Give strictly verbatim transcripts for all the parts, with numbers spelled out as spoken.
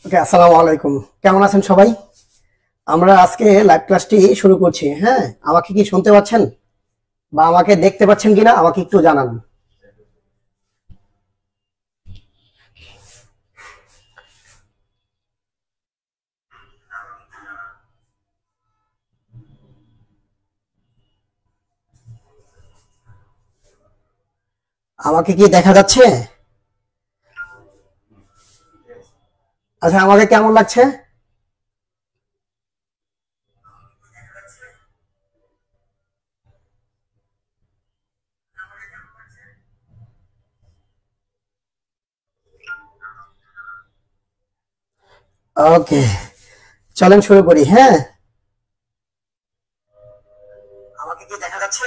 ওকে, আসসালামু আলাইকুম। কেমন আছেন সবাই? আমরা আজকে লাইভ ক্লাসটি শুরু করছি। হ্যাঁ, আমাকে কি শুনতে পাচ্ছেন বা আমাকে দেখতে পাচ্ছেন কিনা আমাকে একটু জানান। আমাকে কি দেখা যাচ্ছে? আচ্ছা, আমাকে কেমন লাগছে? ওকে, চলেন শুরু করি। হ্যাঁ, আমাকে কি দেখা যাচ্ছে?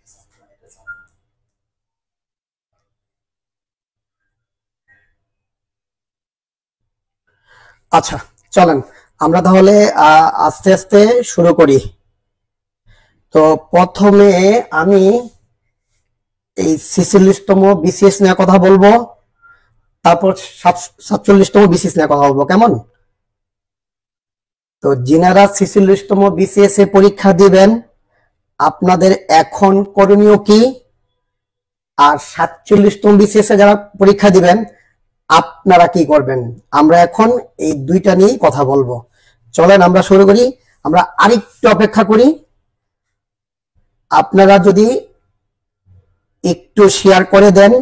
আচ্ছা, চলেন আমরা তাহলে আহ, আস্তে আস্তে শুরু করি। তো প্রথমে আমি এই ছিচল্লিশতম বিসিএস নিয়ে কথা বলবো, তারপর সাতচল্লিশতম বিসিএস নিয়ে কথা বলবো। কেমন? তো যিনারা ছিচল্লিশতম বিসিএস এ পরীক্ষা দিবেন, আপনাদের এখন করণীয় কি, আর সাতচল্লিশতম বিসিএস এ যারা পরীক্ষা দিবেন আপনারা কি করবেন, আমরা এখন এই দুইটা নিয়েই কথা বলবো। চলেন আমরা শুরু করি। আমরা আরেকটু অপেক্ষা করি। আপনারা যদি একটু শেয়ার করে দেন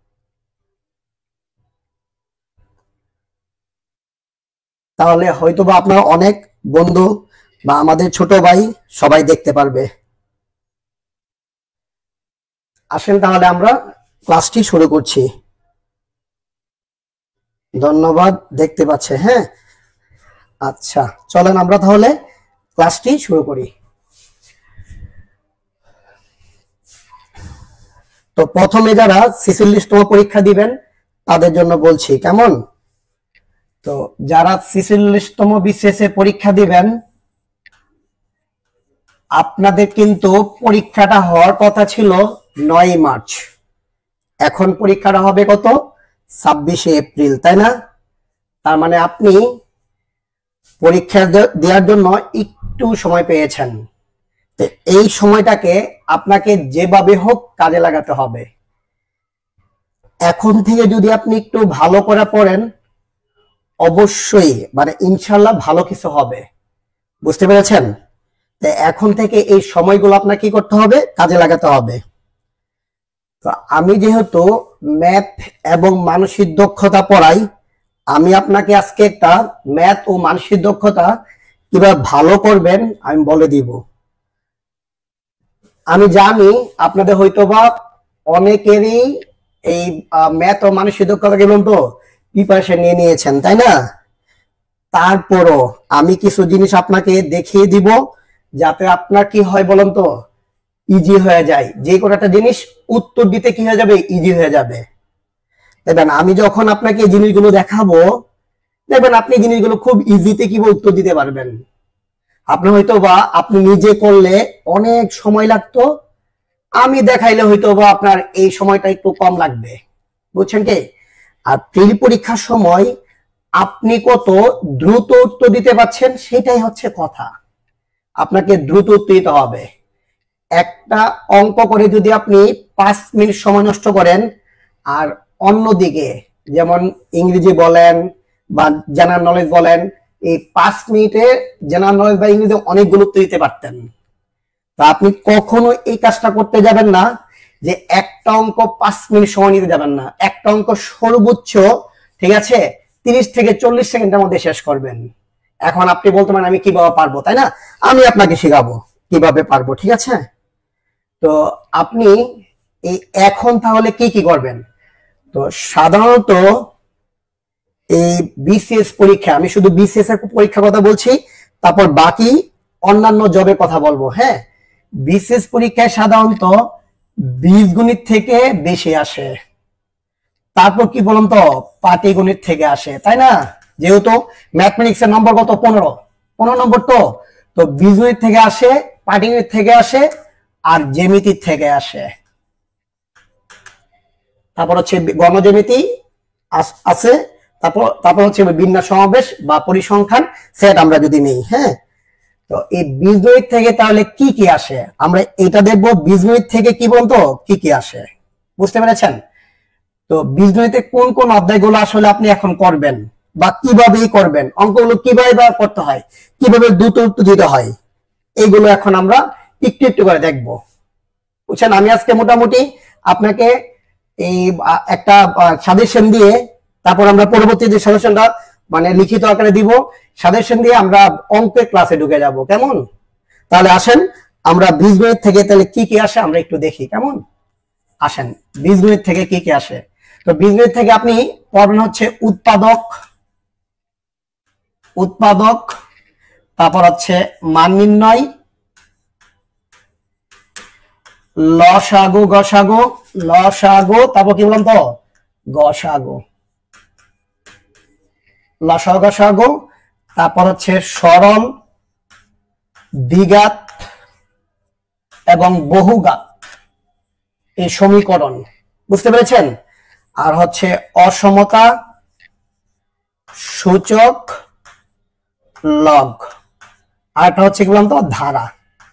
তাহলে হয়তোবা আপনার অনেক বন্ধু বা আমাদের ছোট ভাই সবাই দেখতে পারবে। আসেন তাহলে আমরা ক্লাসটি শুরু করছি। ধন্যবাদ, দেখতে পাচ্ছে। হ্যাঁ, আচ্ছা, চলেন আমরা তাহলে ক্লাসটি শুরু করি। তো প্রথমে যারা ছিচল্লিশতম পরীক্ষা দিবেন তাদের জন্য বলছি। কেমন? তো যারা ছিচল্লিশতম বিসিএস এ পরীক্ষা দিবেন আপনাদের কিন্তু পরীক্ষাটা হওয়ার কথা ছিল নয় মার্চ, এখন পরীক্ষাটা হবে কত? ছাব্বিশে এপ্রিল, তাই না? তার মানে আপনি পরীক্ষা দেওয়ার জন্য একটু সময় পেয়েছেন। তো এই সময়টাকে আপনাকে যেভাবে হোক কাজে লাগাতে হবে। এখন থেকে যদি আপনি একটু ভালো করে পড়েন অবশ্যই মানে ইনশাল্লাহ ভালো কিছু হবে। বুঝতে পেরেছেন? এখন থেকে এই সময়গুলো আপনাকে কি করতে হবে? কাজে লাগাতে হবে। তো আমি যেহেতু ম্যাথ এবং মানসিক দক্ষতা পড়াই, আমি আপনাকে আজকে একটা ম্যাথ ও মানসিক দক্ষতা কিভাবে ভালো করবেন আমি বলে দিব। আমি জানি আপনাদের হয়তোবা অনেকেরই এই ম্যাথ ও মানসিক দক্ষতা কি বলতো প্রিপারেশন নিয়ে নিয়েছেন, তাই না? তারপরও আমি কিছু জিনিস আপনাকে দেখিয়ে দিব যাতে আপনার কি হয় বলুন তো, ইজি হয়ে যায়। যে কোনো একটা জিনিস উত্তর দিতে কি হয়ে যাবে? ইজি হয়ে যাবে। দেখবেন আমি যখন আপনাকে এই জিনিসগুলো দেখাবো দেখবেন আপনি জিনিসগুলো খুব ইজিতে কি উত্তর দিতে পারবেন। আপনি হয়তো বা আপনি নিজে করলে অনেক সময় লাগতো, আমি দেখাইলে হয়তো বা আপনার এই সময়টা একটু কম লাগবে। বুঝছেন কি? আর প্রি পরীক্ষার সময় আপনি কত দ্রুত উত্তর দিতে পারছেন সেটাই হচ্ছে কথা। আপনাকে দ্রুত উত্তর দিতে হবে। একটা অঙ্ক করে যদি আপনি পাঁচ মিনিট সময় নষ্ট করেন, আর অন্যদিকে যেমন ইংরেজি বলেন বা জেনারেল নলেজ বলেন, এই পাঁচ মিনিটে জেনারেল নলেজ বা ইংরেজি অনেকগুলো উত্তর দিতে পারতেন। তা আপনি কখনো এই কাজটা করতে যাবেন না যে একটা অঙ্ক পাঁচ মিনিট সময় নিতে যাবেন না। একটা অঙ্ক সর্বোচ্চ ঠিক আছে তিরিশ থেকে চল্লিশ সেকেন্ডের মধ্যে শেষ করবেন। এখন আপনি বলতে পারেন আমি কিভাবে পারবো, তাই না? আমি আপনাকে শেখাবো কিভাবে পারবো, ঠিক আছে? তো আপনি এই এখন তাহলে কি কি করবেন? তো সাধারণত এই বিসিএস পরীক্ষা, আমি শুধু বিসিএস এর পরীক্ষার কথা বলছি, তারপর বাকি অন্যান্য জবের কথা বলবো। হ্যাঁ, বিসিএস পরীক্ষায় সাধারণত বীজগণিত থেকে বেশি আসে, তারপর কি বলুন তো পাটিগণিত থেকে আসে, তাই না? যেহেতু ম্যাথমেটিক্স এর নম্বর কত? পনেরো পনেরো নম্বর। তো তো বীজগণিত থেকে আসে, পাটিগণিত থেকে আসে, আর জ্যামিতি থেকে আসে। তারপর হচ্ছে গণজ্যামিতি আছে, তারপর তারপর হচ্ছে বিন্যাস সমাবেশ বা পরিসংখ্যান সেট আমরা যদি নেই। হ্যাঁ, তো এই বীজগণিত থেকে তাহলে কি কি আসে আমরা এটা দেখবো। বীজগণিত থেকে কি বলতো কি কি আসে, বুঝতে পেরেছেন? তো বীজগণিতে কোন কোন অধ্যায়গুলো আসলে আপনি এখন করবেন বা কিভাবে করবেন, অঙ্কগুলো কিভাবে বা করতে হয়, কিভাবে দ্রুত উত্তর দিতে হয়, এইগুলো এখন আমরা একটু একটু করে দেখবো, বুঝছেন? আমি আজকে মোটামুটি আপনাকে এই একটা সাজেশন দিয়ে তারপর আমরা পরবর্তী যে সাজেশনটা মানে লিখিত আকারে দিব, সাজেশন দিয়ে আমরা অঙ্কের ক্লাসে ঢুকে যাব। কেমন? তাহলে আসেন আমরা বীজগণিত থেকে তাহলে কি কি আসে আমরা একটু দেখি। কেমন? আসেন বীজগণিত থেকে কি কি আসে। তো বীজগণিত থেকে আপনি পড়বেন হচ্ছে উৎপাদক, উৎপাদক তারপর হচ্ছে মান নির্ণয়, লসাগু গসাগু, লসাগু তারপর কি বললাম তো গসাগু, লসাগু গসাগু, তারপর হচ্ছে সরল, দ্বিঘাত এবং বহুঘাত এই সমীকরণ, বুঝতে পেরেছেন? আর হচ্ছে অসমতা, সূচক, লগ, আর একটা হচ্ছে কি বললাম তো ধারা।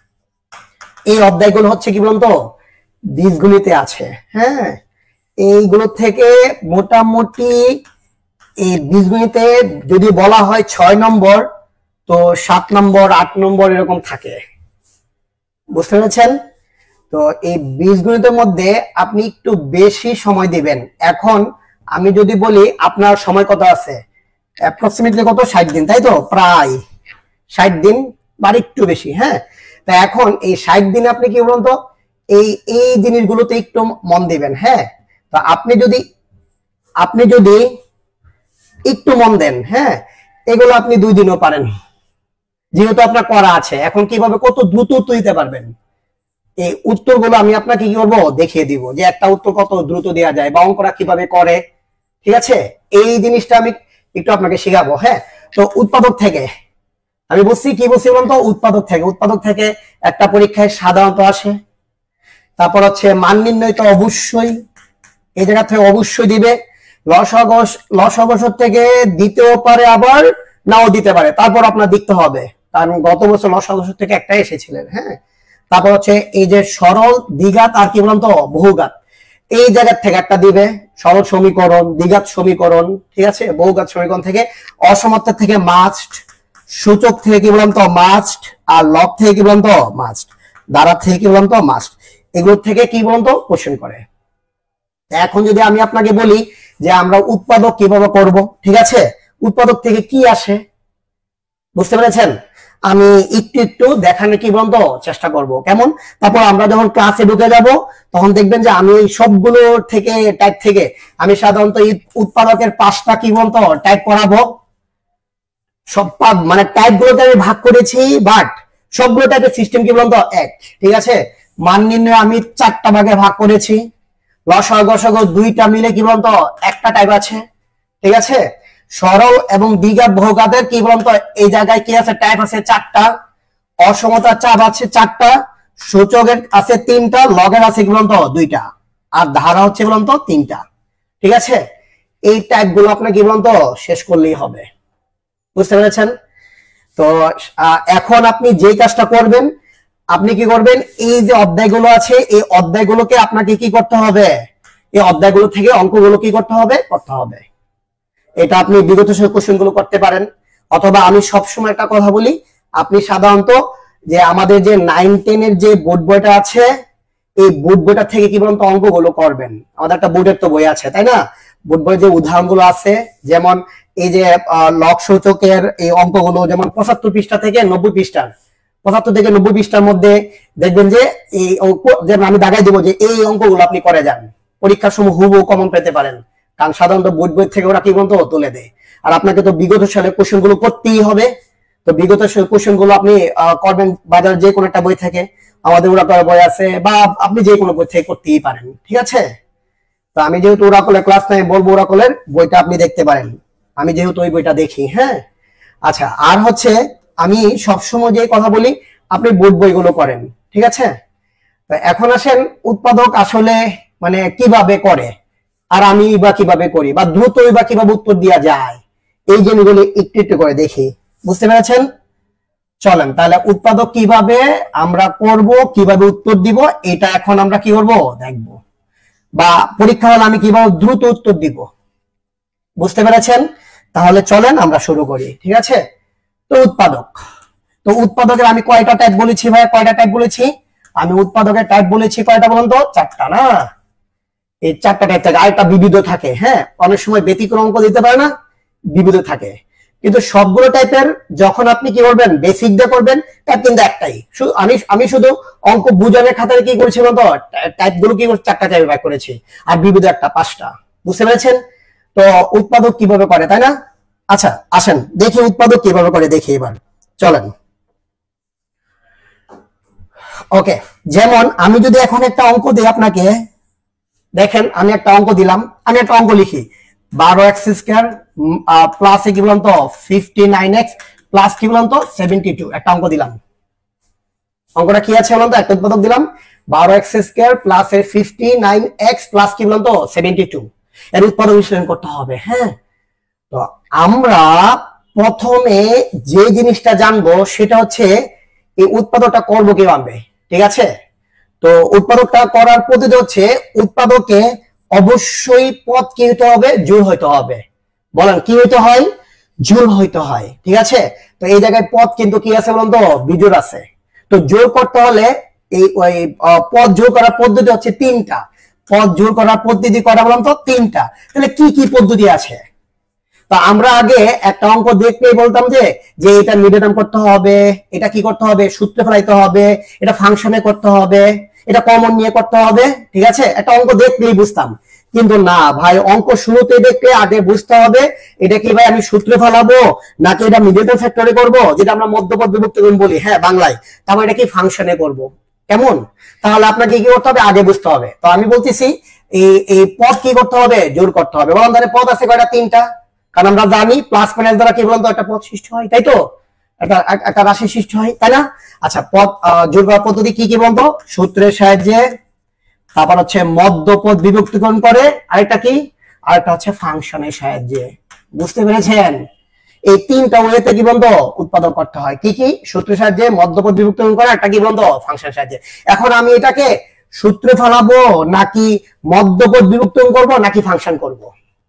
এই অধ্যায়গুলো হচ্ছে কি বললাম তো বীজগণিতে আছে। হ্যাঁ, এইগুলো থেকে মোটামুটি এই বীজগণিতে যদি বলা হয় ছয় নম্বর, তো সাত নম্বর আট নম্বর এরকম থাকে, বুঝতে পেরেছেন? তো এই বীজগণিতের মধ্যে আপনি একটু বেশি সময় দিবেন। এখন আমি যদি বলি আপনার সময় কত আছে, অ্যাপ্রক্সিমেটলি কত, ষাট দিন, তাই তো? প্রায় ষাট দিন বা একটু বেশি। হ্যাঁ, তা এখন এই ষাট দিনে আপনি কি বলুন তো এই এই জিনিসগুলোতে একটু মন দিবেন। হ্যাঁ, তো আপনি যদি আপনি যদি একটু মন দেন, হ্যাঁ, এগুলো আপনি দুই দিনও পারেন, যেহেতু আপনার করা আছে। এখন কিভাবে কত দ্রুত উত্তর দিতে পারবেন, এই উত্তরগুলো আমি আপনাকে কি করবো দেখিয়ে দিব, যে একটা উত্তর কত দ্রুত দেওয়া যায় বা অঙ্কটা কিভাবে করে। ঠিক আছে, এই জিনিসটা আমি একটু আপনাকে শেখাবো। হ্যাঁ, তো উৎপাদক থেকে আমি বলছি কি বলছি বলুন তো, উৎপাদক থেকে উৎপাদক থেকে একটা পরীক্ষায় সাধারণত আসে। তারপর হচ্ছে মান নির্ণয়, তো অবশ্যই এই জায়গা থেকে অবশ্যই দিবে। লসাগু, লসাগু থেকে দিতেও পারে আবার নাও দিতে পারে, তারপর আপনার দেখতে হবে, কারণ গত বছর লসাগু থেকে একটা এসেছিলেন। হ্যাঁ, তারপর হচ্ছে এই যে সরল, দ্বিঘাত আর কি বললাম তো বহুঘাত, এই জায়গা থেকে একটা দিবে। সরল সমীকরণ, দ্বিঘাত সমীকরণ, ঠিক আছে, বহুঘাত সমীকরণ থেকে, অসমতা থেকে মাস্ট, সূচক থেকে কি বললাম তো মাস্ট, আর লব থেকে কি বললাম তো মাস্ট, দ্বারা থেকে কি বললাম তো মাস্ট, এগুলো থেকে কি বললাম তো কোশ্চেন করে। এখন যদি আমি আপনাকে বলি যে আমরা উৎপাদক কিভাবে করব, ঠিক আছে, উৎপাদক থেকে কি আসে, বুঝতে পেরেছেন? আমি একটু একটু দেখানোর কি বলতো চেষ্টা করব। কেমন? তারপর আমরা যখন ক্লাসে ঢুকে যাব তখন দেখবেন যে আমি সবগুলো থেকে টাইপ থেকে আমি সাধারণত উৎপাদকের পাঁচটা কি বলতো টাইপ করাবো। সব মানে টাইপ গুলোতে আমি ভাগ করেছি, বাট সবগুলো টাইপের সিস্টেম কি বলতো এক। ঠিক আছে, মান নির্ণয় আমি চারটা ভাগে ভাগ করেছি, লসাগু গসাগু দুইটা মিলে কি বলতো একটা টাইপ আছে। ঠিক আছে, সরল এবং দ্বিঘাত বহুঘাতের কি বলতো এই জায়গায় কি আছে, টাইপ আছে চারটা, অসমতার চাপ আছে চারটা, সূচকের আছে তিনটা, লগের আছে কি বলতো দুইটা, আর ধারা হচ্ছে বলতো তিনটা। ঠিক আছে, এই টাইপ গুলো আপনার কি বলতো শেষ করলেই হবে, বুঝতে পেরেছেন? তো এখন আপনি যে কাজটা করবেন, আপনি কি করবেন, এই যে অধ্যায়গুলো আছে এই অধ্যায়গুলোকে আপনাকে কি করতে হবে, এই অধ্যায়গুলো থেকে অঙ্কগুলো কি করতে হবে করতে হবে। এটা আপনি বিগত কোশ্চেন গুলো করতে পারেন, অথবা আমি সবসময় একটা কথা বলি, আপনি সাধারণত যে আমাদের যে নাইন টেন এর যে বোর্ড বইটা আছে এই বোর্ড বইটা থেকে কি বলতো অঙ্কগুলো করবেন। আমাদের একটা বোর্ডের তো বই আছে, তাই না? বোর্ড বইয়ের যে উদাহরণগুলো আছে, যেমন এই যে লগ সূচকের এই অঙ্কগুলো, যেমন পঁচাত্তর পৃষ্ঠা থেকে নব্বই পৃষ্ঠার পঁচাত্তর থেকে নব্বই পৃষ্ঠার মধ্যে দেখবেন যে এই অঙ্ক, যেমন আমি দেখাই দেবো যে এই অঙ্কগুলো আপনি করে যান, পরীক্ষার সময় হুবহু কমন পেতে পারেন, কারণ সাধারণত বোর্ড বই থেকে ওরা কি বলতো তুলে দেয়। আর আপনাকে তো বিগত সালের কোশ্চেন গুলো করতেই হবে, তো বিগত কোশ্চেন গুলো আপনি করবেন বাজারে যে কোনো একটা বই থেকে, আমাদের ওরাকলের বই আছে, বা আপনি যে কোনো বই থেকে করতেই পারেন। ঠিক আছে, তো আমি যেহেতু ওরাকলের ক্লাস নাই বলবো ওরাকলের বইটা আপনি দেখতে পারেন, আমি যেহেতু ওই বইটা দেখি। হ্যাঁ, আচ্ছা, আর হচ্ছে আমি সবসময় যে কথা বলি আপনি বোর্ড বইগুলো করেন। ঠিক আছে, এখন আসেন উৎপাদক আসলে মানে কিভাবে করে, আর আমি বা কিভাবে করি, বা দ্রুতই বা কিভাবে উত্তর দেওয়া যায়, এই জিনিসগুলো একটু একটু করে দেখি। বুঝতে পেরেছেন? চলেন তাহলে উৎপাদক কিভাবে আমরা করব, কিভাবে উত্তর দিব, এটা এখন আমরা কি করব দেখব, বা পরীক্ষা হলে আমি কিভাবে দ্রুত উত্তর দিব। বুঝতে পেরেছেন? তাহলে চলেন আমরা শুরু করি। ঠিক আছে? তো উৎপাদক, তো উৎপাদকের আমি কয়টা টাইপ বলেছি ভাই? কয়টা টাইপ বলেছি আমি? উৎপাদকের টাইপ বলেছি কয়টা বলুন তো? চারটা না? এই চারটা টাইপ থাকে, আরেকটা বিবিধ থাকে। হ্যাঁ, অনেক সময় ব্যতিক্রম অঙ্ক দিতে পারে না, বিবিধ থাকে। কিন্তু সবগুলো টাইপের যখন আপনি কি করবেন, বেসিক দিয়ে করবেন, টাইপ কিন্তু একটাই। আমি আমি শুধু অঙ্ক বুঝানোর খাতায় কি করেছি বলতো, টাইপ গুলো কি চারটা টাইপে ভাগ করেছি, আর বিবিধ একটা পাঁচটা। বুঝতে পেরেছেন? তো উৎপাদক কিভাবে করে, তাই না? আচ্ছা আসেন দেখি উৎপাদক কিভাবে করে, দেখি এবার। চলেন। ওকে, যেমন আমি যদি এখন একটা অঙ্ক দিই আপনাকে, দেখেন আমি একটা অঙ্ক দিলাম, আমি একটা অঙ্ক লিখি, বারো এক্স স্কোয়ার প্লাস কি বললাম তো ফিফটি নাইন এক্স প্লাস কি বললাম তো সেভেন্টি টু, একটা অঙ্ক দিলাম। অঙ্কটা কি আছে বললাম তো? একটা উৎপাদক দিলাম, বারো এক্স স্কোয়ার প্লাস এর ফিফটি নাইন এক্স প্লাস কি বললাম তো সেভেন্টি টু, এর উৎপাদক বিশ্লেষণ করতে হবে। হ্যাঁ, তো আমরা প্রথমে যে জিনিসটা জানবো সেটা হচ্ছে এই উৎপাদকটা করবো কিভাবে। ঠিক আছে? তো উৎপাদকটা করার পদ্ধতি হচ্ছে, উৎপাদকে অবশ্যই পদ কি হইতে হবে? জোড় হইতে হবে। বলেন কি হইতে হয়? জোড় হইতে হয়। ঠিক আছে? তো এই জায়গায় পদ কিন্তু কি আছে বলুন তো? বিজোড় আছে। তো জোড় করতে হলে এই ওই পদ জোড় করার পদ্ধতি হচ্ছে তিনটা। পদ জোড় করার পদ্ধতি করা বলুন তো তিনটা। তাহলে কি কি পদ্ধতি আছে? তা আমরা আগে একটা অঙ্ক দেখলেই বলতাম যে যে এটা মিডল টার্ম করতে হবে, এটা কি করতে হবে? সূত্রে ফেলাইতে হবে, এটা ফাংশনে করতে হবে, এটা কমন নিয়ে করতে হবে। ঠিক আছে? একটা অঙ্ক দেখলেই বুঝতাম। কিন্তু না ভাই, অঙ্ক শুরুতে দেখলে আগে বুঝতে হবে এটা কি ভাই আমি সূত্রে ফেলাবো, নাকি এটা মিডল টার্ম ফ্যাক্টরে করবো, যেটা আমরা মধ্যপদ বিভক্তকরণ বলি হ্যাঁ বাংলায়, তারপর এটা কি ফাংশনে করব। কেমন? তাহলে আপনাকে কি করতে হবে? আগে বুঝতে হবে। তো আমি বলতেছি এই এই পদ কি করতে হবে? জোড় করতে হবে। বললাম তাহলে পদ আছে কয়টা? তিনটা। কারণ আমরা জানি প্লাস মাইনাস দ্বারা কি বলতো একটা পদ সৃষ্টি হয়, তাই তো? একটা একটা রাশি সৃষ্টি হয়, তাই না? আচ্ছা, পদ জোড় করার পদ্ধতি কি কি বলতো? সূত্রের সাহায্যে, তারপর হচ্ছে মধ্যপদ বিভক্তকরণ করে, আরেকটা কি, আরেকটা হচ্ছে ফাংশনের সাহায্যে। বুঝতে পেরেছেন? এই তিনটা ওয়েতে কি বলতো উৎপাদন করতে হয়। কি কি? সূত্রের সাহায্যে, মধ্যপদ বিভক্তকরণ করে, একটা কি বলতো ফাংশনের সাহায্যে। এখন আমি এটাকে সূত্রে ফেলাবো, নাকি মধ্যপদ বিভক্তকরণ করব, নাকি ফাংশন করব?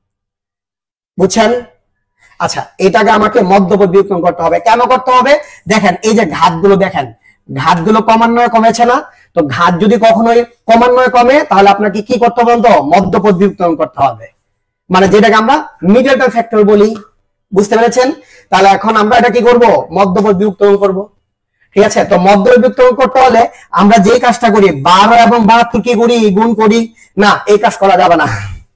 বুঝছেন? আচ্ছা, এটাকে আমাকে মধ্যপদ বিভক্তকরণ করতে হবে। কেন করতে হবে? দেখেন এই যে ঘাতগুলো, দেখেন ঘাতগুলো ক্রমান্বয়ে কমেছে না? তো ঘাত যদি কখনোই ক্রমান্বয়ে কমে, তাহলে আপনাকে কি করতে হবে? তো মধ্যপদ বিভক্তকরণ করতে হবে, মানে যেটাকে আমরা মিডল টার্ম ফ্যাক্টর বলি। বুঝতে পেরেছেন? তাহলে এখন আমরা এটা কি করব? মধ্যপদ বিভক্তকরণ করব। ঠিক আছে? তো মধ্যপদ বিভক্তকরণ করতে হলে আমরা যে কাজটা করি, বারো এবং বাহাত্তর কি করি? গুণ করি। না, এই কাজ করা যাবে না,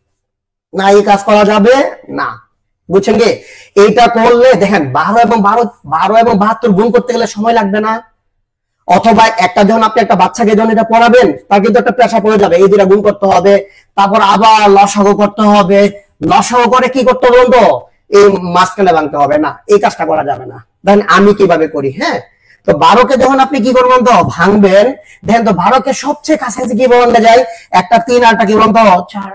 না এই কাজ করা যাবে না। বুঝছেন কি? এইটা করলে দেখেন বারো এবং বারো বারো এবং বাহাত্তর গুণ করতে গেলে সময় লাগবে না? অথবা একটা যখন আপনি একটা বাচ্চাকে যখন এটা পড়াবেন, তার কিন্তু একটা প্রেশার পড়ে যাবে, এই দুটা গুণ করতে হবে, তারপর আবার লসাগু করতে হবে, লসাগু করে কি করতে হবে তো এই মাঝখানে ভাঙতে হবে। না, এই কাজটা করা যাবে না। দেখেন আমি কিভাবে করি। হ্যাঁ, তো বারোকে যখন আপনি কি করবেন তো ভাঙবেন, দেখেন তো বারোকে সবচেয়ে কাছাকাছি কি বলা যায়? একটা তিন আর একটা কি বলতো চার,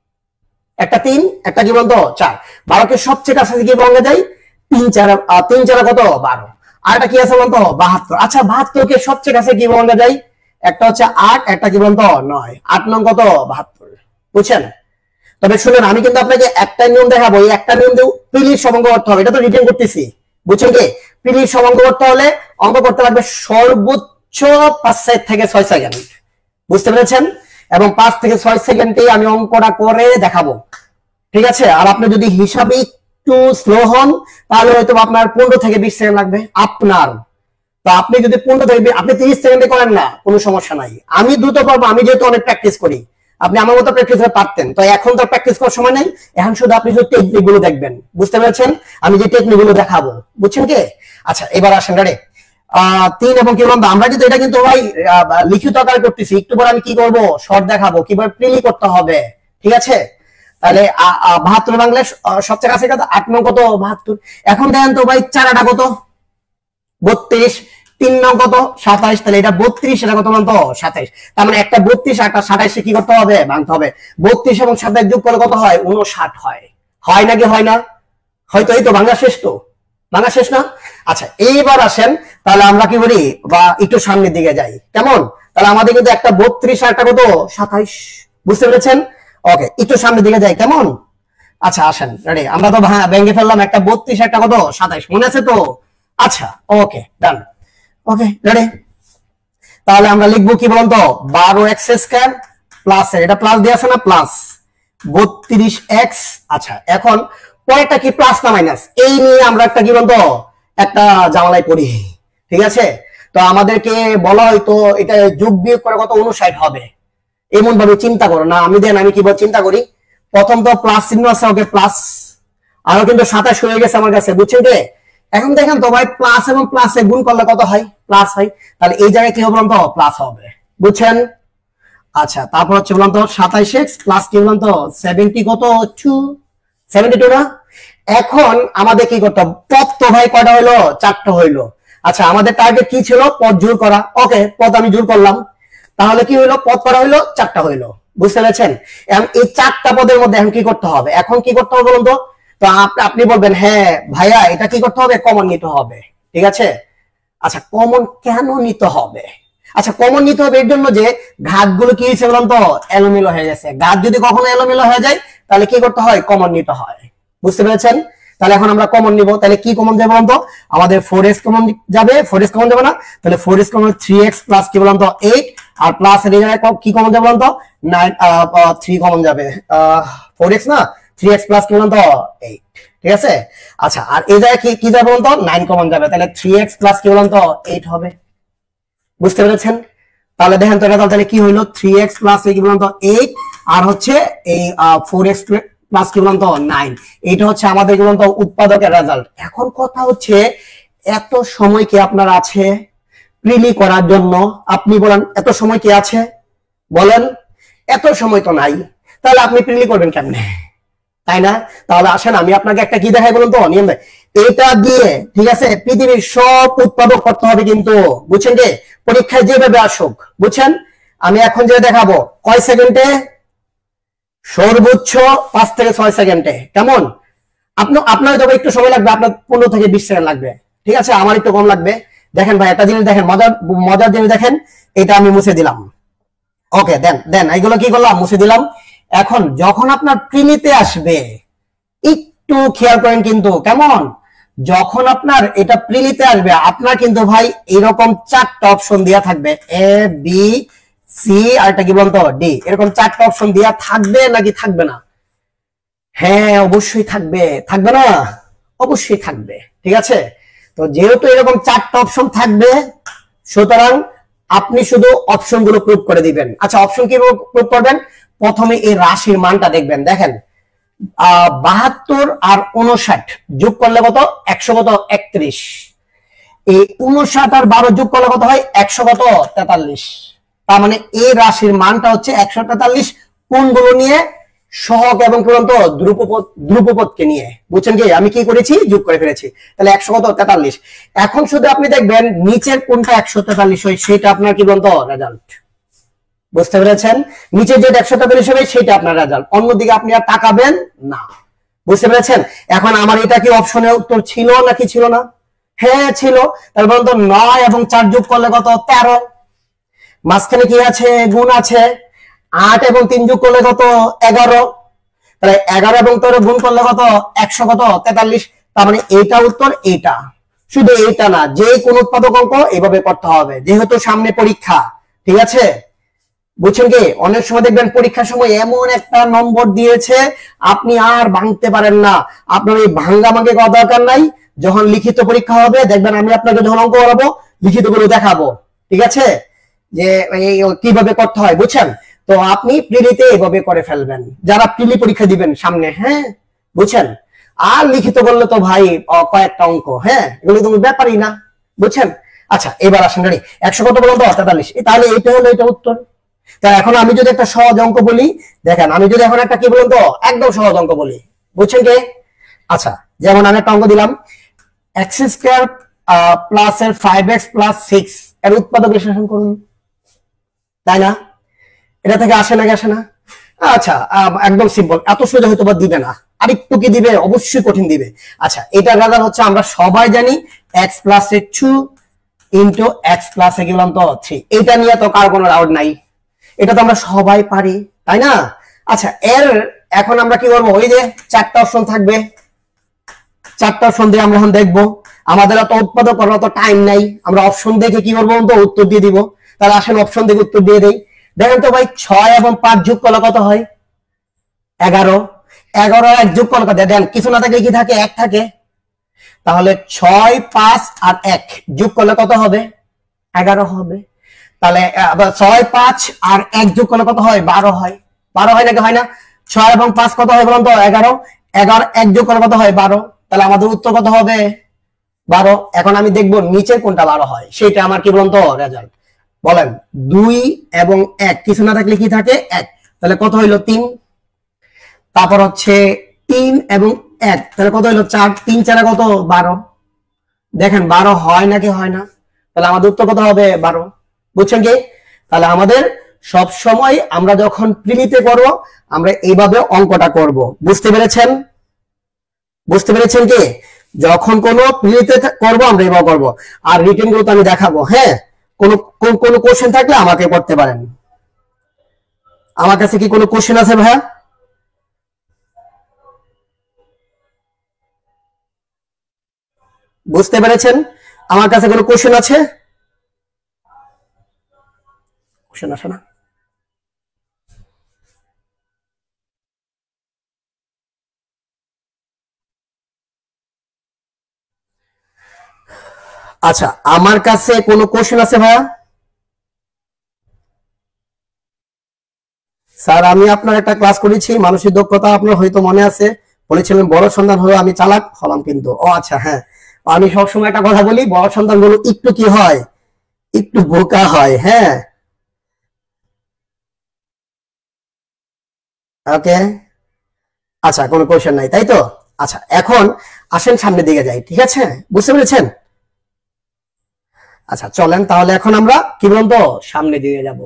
একটা তিন একটা কি বলতো চার। বারোকে সবচেয়ে কাছাকাছি কি বলা যায়? তিন চার, তিন চার কত? বারো। আর একটা কি আছে বলতো? বাহাত্তর। আচ্ছা, বাহাত্তরকে সবচেয়ে কাছে কি বলা যায়? একটা হচ্ছে আট, একটা কি বলতো নয়। আট নং কত? বাহাত্তর। বুঝছেন? তবে শুনুন, আমি কিন্তু আপনাকে একটা নিয়ম দেখাবো, এই একটা নিয়ম দিয়ে পিলির সমাঙ্গ করতে হবে। এটা তো রিটেন করতেছি। বুঝছেন কি? পিলির সমাঙ্গ করতে হলে অঙ্ক করতে লাগবে সর্বোচ্চ পাঁচ থেকে ছয় সেকেন্ড। বুঝতে পেরেছেন? এবং পাঁচ থেকে ছয় সেকেন্ডে আমি অঙ্কটা করে দেখাবো। ঠিক আছে? আর আপনি যদি হিসাবে একটু স্লো হন, তাহলে হয়তো আপনার পনেরো থেকে বিশ সেকেন্ড লাগবে আপনার। তো আপনি যদি পনেরো থেকে আপনি তিরিশ সেকেন্ডে করেন না, কোনো সমস্যা নাই। আমি দ্রুত পারবো, আমি যেহেতু অনেক প্র্যাকটিস করি। আপনি আমার মতো প্র্যাকটিস করে পারতেন, তো এখন তো প্র্যাকটিস করার সময় নেই। এখন শুধু আপনি শুধু টেকনিক গুলো দেখবেন। বুঝতে পেরেছেন? আমি যে টেকনিক গুলো দেখাবো। বুঝছেন কি? আচ্ছা, এবার আসেন গাড়ি আহ তিন এবং কি বললাম, আমরা কিন্তু এটা কিন্তু ভাই লিখিত আকারে করতেছি। একটু পরে আমি কি করবো শর্ট দেখাবো কিভাবে প্রিলি করতে হবে। ঠিক আছে? তাহলে বাহাত্তর বাংলা সবচেয়ে কাছে কত? আট নং কত? বাহাত্তর। এখন দেখেন তো ভাই চারাটা কত? বত্রিশ। তিন নং কত সাতাইশ, তাহলে এটা বত্রিশ, এটা কত বলতো সাতাইশ। তার মানে একটা বত্রিশ একটা সাতাইশে কি করতে হবে ভাঙতে হবে। বত্রিশ এবং সাতাইশ যোগ করলে কত হয় উনষাট হয়, হয় নাকি হয় না? হয়তো। এই তো ভাঙা শেষ, তো ভাঙা শেষ না? আচ্ছা এইবার আসেন তাহলে আমরা কি করি বা একটু সামনের দিকে যাই, কেমন? তাহলে আমাদের কিন্তু একটা বত্রিশ আর একটা কত সাতাইশ, বুঝতে পেরেছেন? ওকে একটু সামনের দিকে যাই, কেমন? আচ্ছা আসেন রেডি, আমরা তো ভেঙে ফেললাম একটা বত্রিশ একটা কত সাতাইশ, মনে আছে তো? আচ্ছা ওকে ডান, ওকে রেডি। তাহলে আমরা লিখবো কি বলুন তো, বারো এক্স স্কয়ার প্লাস, এটা প্লাস দিয়ে আছে না, প্লাস বত্রিশ এক্স। আচ্ছা এখন পরেরটা কি প্লাস না মাইনাস, এই নিয়ে আমরা একটা কি বলতো একটা জামালাই পড়ি, ঠিক আছে? তো আমাদেরকে বলা হয়তো এটা যোগ বিয়োগ করে কত উনষাট হবে, এমন ভাবে চিন্তা করো না। আমি দেন আমি কি বল চিন্তা করি, প্রথম তো প্লাস চিহ্ন আছে, ওকে প্লাস, আরো কিন্তু সাতাশ হয়ে গেছে আমার কাছে, বুঝছেন কি? এখন দেখেন তো ভাই প্লাস এবং প্লাসে গুণ করলে কত হয়, প্লাস হয়, তাহলে এই জায়গায় কি হবে বলুন তো প্লাস হবে, বুঝছেন? আচ্ছা তারপর হচ্ছে বলুন তো সাতাইশ এক্স প্লাস কি বলুন তো সেভেন্টি কত টু, সেভেন্টি টু না? এখন আমাদের কি করতে হবে, পদ তো ভাই কয়টা হইলো, চারটা হইলো। আচ্ছা আমাদের টার্গেট কি ছিল, পদ জোড় করা, ওকে পদ আমি জোড় করলাম, তাহলে কি হইলো, পদ করা হইলো চারটা হইলো, বুঝতে পেরেছেন? এখন এই চারটা পদের মধ্যে এখন কি করতে হবে, এখন কি করতে হবে বলুন তো? তো আপনি বলবেন হ্যাঁ ভাইয়া এটা কি করতে হবে, কমন নিতে হবে, ঠিক আছে? আচ্ছা কমন কেন নিতে হবে? আচ্ছা কমন নিতে হবে এর জন্য যে ঘাতগুলো কি হয়েছে বলুন তো এলোমেলো হয়ে গেছে। ঘাত যদি কখনো এলোমেলো হয়ে যায় তাহলে কি করতে হয়, কমন নিতে হয়, বুঝতে পেরেছেন? তাহলে এখন আমরা কমন নিব, তাহলে কি কমন যাবে বলুন তো? আমাদের ফোর এক্স কমন যাবে, ফোর এক্স কমন যাবে না, তাহলে four x common three x plus কি বলুন তো এইট, আর প্লাস এর জায়গায় কি কমন যাবে বলুন তো নাইন, থ্রি কমন যাবে, ফোর এক্স না থ্রি এক্স প্লাস কি বলুন তো এইট, ঠিক আছে? আচ্ছা আর এই জায়গায় কি কি যাবে বলুন তো নাইন কমন যাবে, তাহলে থ্রি এক্স প্লাস কি বলুন তো এইট হবে, বুঝতে পেরেছেন? তাহলে দেখেন তো এটা তাহলে কি হইলো, থ্রি এক্স প্লাস কি বলুন তো এইট, আর হচ্ছে এই ফোর এক্স প্লাস কি বলুন তো নাইন, এটা হচ্ছে আমাদের কি বলুন তো উৎপাদকের রেজাল্ট। এখন কথা হচ্ছে এত সময় কি আপনার আছে প্রিলি করার জন্য? আপনি বলেন এত সময় কি আছে বলেন? এত সময় তো নাই, তাহলে আপনি প্রিলি করবেন কেমনে, তাই না? তাহলে আসেন আমি আপনাকে একটা কি দেখাই বলুন তো নিয়ম, এটা দিয়ে ঠিক আছে পৃথিবীর সব উৎপাদক করতে হবে কিন্তু, বুঝছেন কি? পরীক্ষায় যেভাবে আসুক, বুঝছেন? আমি এখন যে দেখাবো কয় সেকেন্ডে, সর্বোচ্চ পাঁচ থেকে ছয় সেকেন্ডে, কেমন? আপনি আপনার যখন একটু সময় লাগবে, আপনার পনেরো থেকে বিশ সেকেন্ড লাগবে, ঠিক আছে? আমার একটু কম লাগবে। দেখেন ভাই একটা জিনিস দেখেন, মজার মজার জিনিস দেখেন, এটা আমি মুছে দিলাম, ওকে দেন দেন এইগুলো কি করলাম, মুছে দিলাম। এখন যখন আপনার প্রিলিতে আসবে একটু খেয়াল করেন কিন্তু, কেমন? যখন আপনার এটা প্রিলিতে আসবে আপনার কিন্তু ভাই এরকম চারটা অপশন দেওয়া থাকবে, এ বি সি আর এটা কি বলতো ডি, এরকম চারটা অপশন দেওয়া থাকবে নাকি থাকবে না? হ্যাঁ অবশ্যই থাকবে, থাকবে না? অবশ্যই থাকবে, ঠিক আছে? তো যেহেতু এরকম চারটা অপশন থাকবে সুতরাং আপনি শুধু অপশন গুলো প্রুভ করে দিবেন। আচ্ছা অপশন কি প্রুভ করবেন? প্রথমে এই রাশির মানটা দেখবেন, দেখেন আহ বাহাত্তর আর উনষাট যোগ করলে কত, একশো কত একত্রিশ, এই উনষাট আর বারো যোগ করলে কত হয়, একশো কত তেতাল্লিশ। তার মানে এই রাশির মানটা হচ্ছে একশো তেতাল্লিশ, কোনগুলো নিয়ে, সহগ এবং পূরন্ত ধ্রুপপদ ধ্রুপপদকে নিয়ে, বুঝছেন কি? আমি কি করেছি, যোগ করে ফেলেছি, তাহলে একশো কত তেতাল্লিশ। এখন শুধু আপনি দেখবেন নিচের কোনটা একশো তেতাল্লিশ হয় সেটা আপনার কি বলতো রেজাল্ট, বুঝতে পেরেছেন? নিচে যেটা একশো তেতাল্লিশ হবে সেটা আপনার রেজাল্ট, অন্যদিকে আপনি আর তাকাবেন না, বুঝতে পেরেছেন? এখন আমার এটা কি অপশনে উত্তর ছিল নাকি ছিল না? হ্যাঁ ছিল। তার বলতো নয় এবং চার যোগ করলে কত, তেরো, মাঝখানে কি আছে, গুণ আছে, আট এবং তিন যোগ করলে কত, এগারো, তাহলে এগারো এবং তেরো গুণ করলে কত, একশো কত তেতাল্লিশ। তার মানে এইটা উত্তর, এইটা। শুধু এইটা না, যে কোন উৎপাদক অঙ্ক এইভাবে করতে হবে, যেহেতু সামনে পরীক্ষা, ঠিক আছে? বুঝছেন কি? অনেক সময় দেখবেন পরীক্ষার সময় এমন একটা নম্বর দিয়েছে আপনি আর ভাঙতে পারেন না, আপনার এই ভাঙ্গা ভাঙ্গে করার দরকার নাই। যখন লিখিত পরীক্ষা হবে দেখবেন আমি আপনাকে যখন অঙ্ক করাবো লিখিত গুলো দেখাবো, ঠিক আছে? যে কিভাবে করতে হয়, বুঝছেন? তো আপনি প্রিলিতে এভাবে করে ফেলবেন যারা প্রিলি পরীক্ষা দিবেন সামনে, হ্যাঁ বুঝছেন? আর লিখিত করলে তো ভাই কয়েকটা অঙ্ক, হ্যাঁ এগুলো তো ব্যাপারই না, বুঝছেন? আচ্ছা এবার আসেন রেডি, একশো কত বলুন তো তেতাল্লিশ, তাহলে এইটা হলো এটা উত্তর। তা এখন আমি যদি একটা সহজ অঙ্ক বলি, দেখেন আমি যদি এখন একটা কি বলুন তো একদম সহজ অঙ্ক বলি, বুঝছেন কি? আচ্ছা যেমন আমি একটা অঙ্ক দিলাম, এক্স স্কয়ার প্লাস এর ফাইভ এক্স প্লাস সিক্স এর উৎপাদক বিশ্লেষণ করুন, তাই না? এটা থেকে আসে নাকি আসে না? আচ্ছা একদম সিম্পল, এত সোজা হয়তো বা দিবে না, আরেকটু কি দিবে, অবশ্যই কঠিন দিবে। আচ্ছা এটার রেজাল্ট হচ্ছে আমরা সবাই জানি x plus a two into x plus এ কি বললাম তো থ্রি। এটা নিয়ে তো কার কোনো ডাউট নাই, এটা তো আমরা সবাই পারি, তাই না? আচ্ছা এর এখন আমরা কি করবো, ওই যে চারটা অপশন থাকবে, চারটা অপশন দিয়ে আমরা এখন দেখবো, আমাদের অত উৎপাদক করার অত টাইম নাই, আমরা অপশন দেখে কি করবো তো উত্তর দিয়ে দিব। তাহলে আসেন অপশন দেখে উত্তর দিয়ে দেই। দেখেন তো ভাই ছয় এবং পাঁচ যোগ করলে কত হয়? এগারো। এগারো এক যোগ করলে কত? দেন কিছু না থাকলে কি থাকে? এক থাকে। তাহলে ছয় পাঁচ আর এক যোগ করলে কত হবে? এগারো হবে। তাহলে ছয় পাঁচ আর এক যোগ করলে কত হয়? বারো হয়। বারো হয় নাকি হয় না? ছয় এবং পাঁচ কত হয় বলুন তো? এগারো। এগারো এক যোগ করলে কত হয়? বারো। তাহলে আমাদের উত্তর কত হবে? বারো। এখন আমি দেখবো নিচের কোনটা বারো হয়, সেটা আমার কি বলুন তো রেজাল্ট বলেন। দুই এবং এক কিছু না থাকলে কি থাকে? এক। তাহলে কত হইলো? তিন। তারপর হচ্ছে তিন এবং এক, তাহলে কত হইলো? চার। তিন চারে কত? বারো। দেখেন বারো হয় নাকি হয় না? তাহলে আমাদের উত্তর কত হবে? বারো। বুঝছেন কি? তাহলে আমাদের সব সময় আমরা যখন প্রিলিতে করব আমরা এইভাবে অঙ্কটা করব। বুঝতে পেরেছেন? বুঝতে পেরেছেন কি? যখন কোনো প্রিলিতে করব আমরা এইভাবে করব। আর রিটেন গুলো তো আমি দেখাবো। হ্যাঁ, কোন কোন কোশ্চেন থাকলে আমাকে করতে পারেন। আমার কাছে কি কোনো কোশ্চেন আছে ভাইয়া? বুঝতে পেরেছেন? আমার কাছে কোনো কোশ্চেন আছে? কোশ্চেন আসে না? আচ্ছা আমার কাছে কোনো কোশ্চেন আছে ভাইয়া? স্যার আমি আপনার একটা ক্লাস করেছি মানসিক দক্ষতা, আপনার হয়তো মনে আছে, বলেছিলেন বড় সন্তান হলো আমি চালাক হলাম কিন্তু। ও আচ্ছা হ্যাঁ, আমি সবসময় একটা কথা বলি, বড় সন্তান গুলো একটু কি হয়, একটু বোকা হয়। হ্যাঁ ওকে, আচ্ছা কোনো কোশ্চেন নাই তাই তো? আচ্ছা এখন আসেন সামনের দিকে যাই, ঠিক আছে? বুঝতে পেরেছেন? আচ্ছা চলেন তাহলে এখন আমরা কি বলুন তো সামনের দিকে যাব।